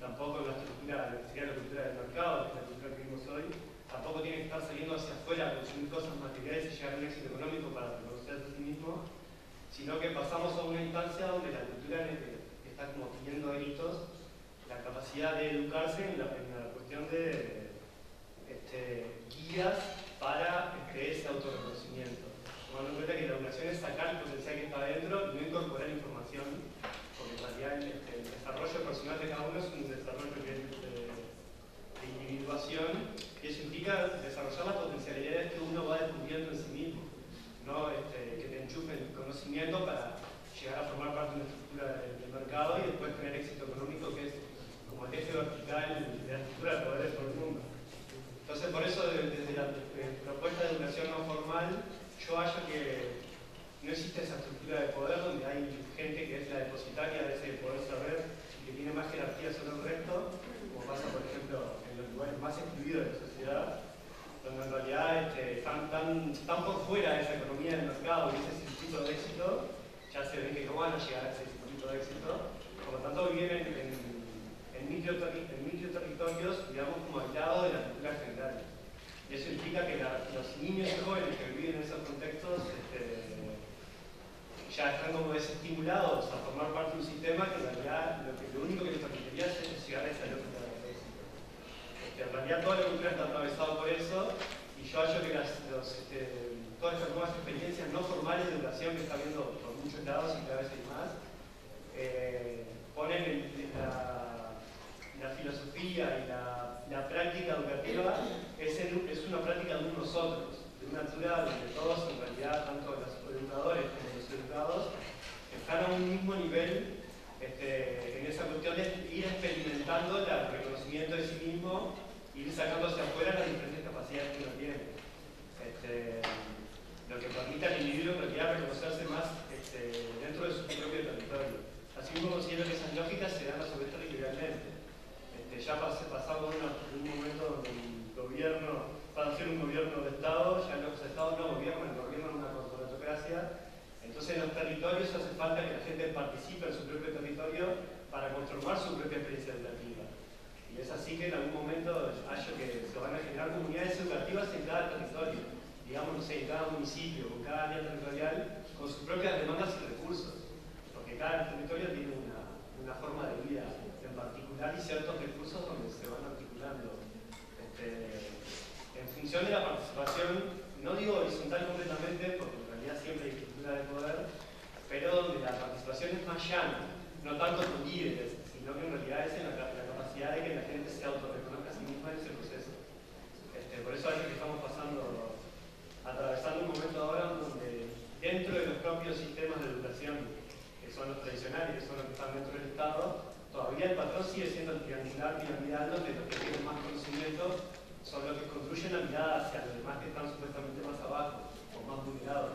tampoco la estructura, lo que sería la cultura del mercado, que es la cultura que vimos hoy, tampoco tiene que estar saliendo hacia afuera a consumir cosas materiales y llegar a un éxito económico para reconocerse a sí mismo, sino que pasamos a una instancia donde la cultura está como pidiendo gritos la capacidad de educarse en la, en la cuestión de este, guías para este, ese autorreconocimiento. Tomando en cuenta que la educación es sacar el potencial que está adentro y no incorporar información, porque en realidad el, este, el desarrollo personal de cada uno es un desarrollo que es de, de individuación, y eso implica desarrollar las potencialidades que uno va descubriendo en sí mismo, no este, que te enchufen conocimiento para llegar a formar parte de una estructura del, del mercado y después tener éxito económico, que es como el eje vertical de la estructura de poder de todo el mundo. Entonces, por eso, desde la propuesta de educación no formal, yo hallo que no existe esa estructura de poder donde hay gente que es la depositaria de ese poder saber y que tiene más jerarquía sobre el resto, como pasa, por ejemplo, en los lugares más excluidos de la sociedad, donde en realidad este, están, tan, están por fuera de esa economía del mercado y ese circuito de éxito, ya se ven que no van a llegar a ese circuito de éxito, por lo tanto viven en, en, en, microterritorios, digamos, como aislados de la cultura general. Y eso implica que la, los niños y jóvenes que viven en esos contextos este, ya están como desestimulados a formar parte de un sistema que en realidad lo, que, lo único que les permitiría es llegar a esa lógica de éxito. Este, en realidad toda la cultura está atravesada por eso, y yo hallo que las, los, este, todas estas nuevas experiencias no formales de educación que está habiendo por muchos lados y cada vez hay más, eh, ponen en, en la, la filosofía y la, la práctica educativa es, en, es una práctica de un nosotros, de una altura donde todos, en realidad, tanto los educadores como los educados, están a un mismo nivel este, en esa cuestión de ir experimentando el reconocimiento de sí mismo y ir sacando hacia afuera las diferentes capacidades que uno tiene. Este, lo que permite al individuo en realidad reconocerse más este, dentro de su propio territorio. Así mismo considero que esas lógicas se dan a su vez territorialmente. Este, ya pasé, pasamos en un momento donde el gobierno, para ser un gobierno de Estado, ya los Estados no gobiernan, gobiernan una corporatocracia. Entonces en los territorios hace falta que la gente participe en su propio territorio para conformar su propia experiencia educativa. Y es así que en algún momento hallo que se van a generar comunidades educativas en cada territorio, digamos, no sé, en cada municipio, en cada área territorial, con sus propias demandas y recursos. Porque cada territorio tiene una, una forma de vida en particular y ciertos recursos donde se van articulando. Este, en función de la participación, no digo horizontal completamente, porque en realidad siempre hay estructura de poder, pero donde la participación es más llana, no tanto con líderes, sino que en realidad es en la, la capacidad de que la gente se autorreconozca a sí misma en ese proceso. Este, por eso es que estamos pasando, atravesando un momento ahora donde dentro de los propios sistemas de educación, que son los tradicionales, que son los que están dentro del Estado, todavía el patrón sigue siendo el triangular piramidal, donde los que tienen más conocimiento son los que construyen la mirada hacia los demás que están supuestamente más abajo o más vulnerados.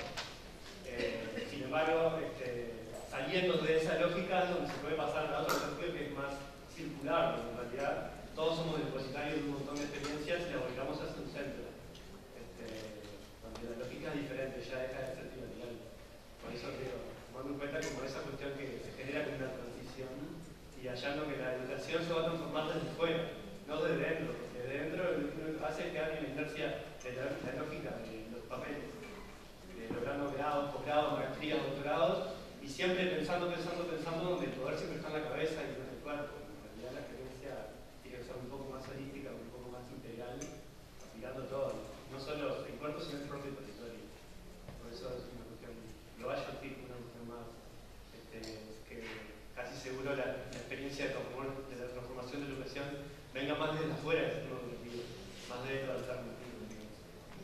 Eh, sin embargo, este, saliendo de esa lógica es donde se puede pasar a otra lógica que es más circular, donde en realidad todos somos depositarios de un montón de experiencias y la volcamos hacia un centro. Este, donde la lógica es diferente, ya deja de ser triangular. Por eso digo, tomando en cuenta como esa cuestión que se genera como una transición y hallando que la educación se va a transformar desde fuera, no desde dentro, porque desde dentro lo que hace es quedar en la inercia de la, la lógica de los papeles, de logrando grados, posgrados, maestrías, doctorados, y siempre pensando, pensando, pensando, donde el poder siempre está en la cabeza y no en el cuerpo. En realidad la experiencia tiene que ser un poco más holística, un poco más integral, mirando todo, no solo el cuerpo, sino el propio territorio. Por eso es una cuestión, lo hallo así, una cuestión más, este, que casi seguro la, la experiencia de, de la transformación de la educación venga más desde afuera del sistema educativo, más desde lo alternativo, digamos.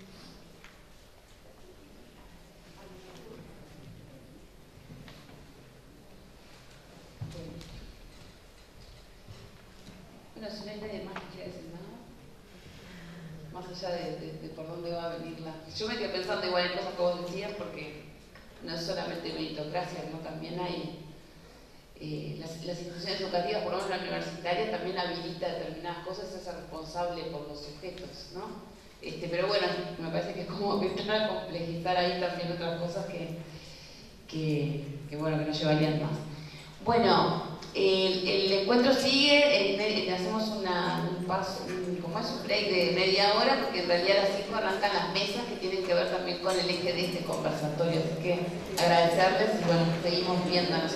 Bueno, si no hay nadie más que quiera decir nada, más allá de, de, de por dónde va a venir la... Yo me quedé pensando igual en cosas que vos decías, porque no es solamente meritocracia, ¿no? También hay... Eh, las, las instituciones educativas, por lo menos la universitaria, también habilita determinadas cosas, es ser responsable por los sujetos, ¿no? Este, pero bueno, me parece que es como empezar a complejizar ahí también otras cosas que, que, que bueno, que nos llevarían más. Bueno, el, el encuentro sigue, eh, hacemos una, un paso, un, como es un break de media hora, porque en realidad a las cinco arrancan las mesas que tienen que ver también con el eje de este conversatorio. Así que agradecerles y bueno, seguimos viéndonos.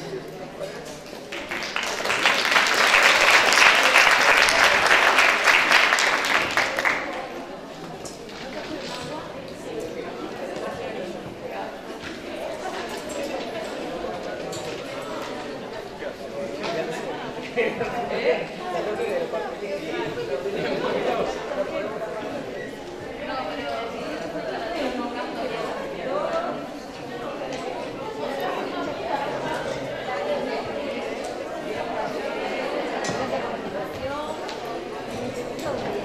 Gracias.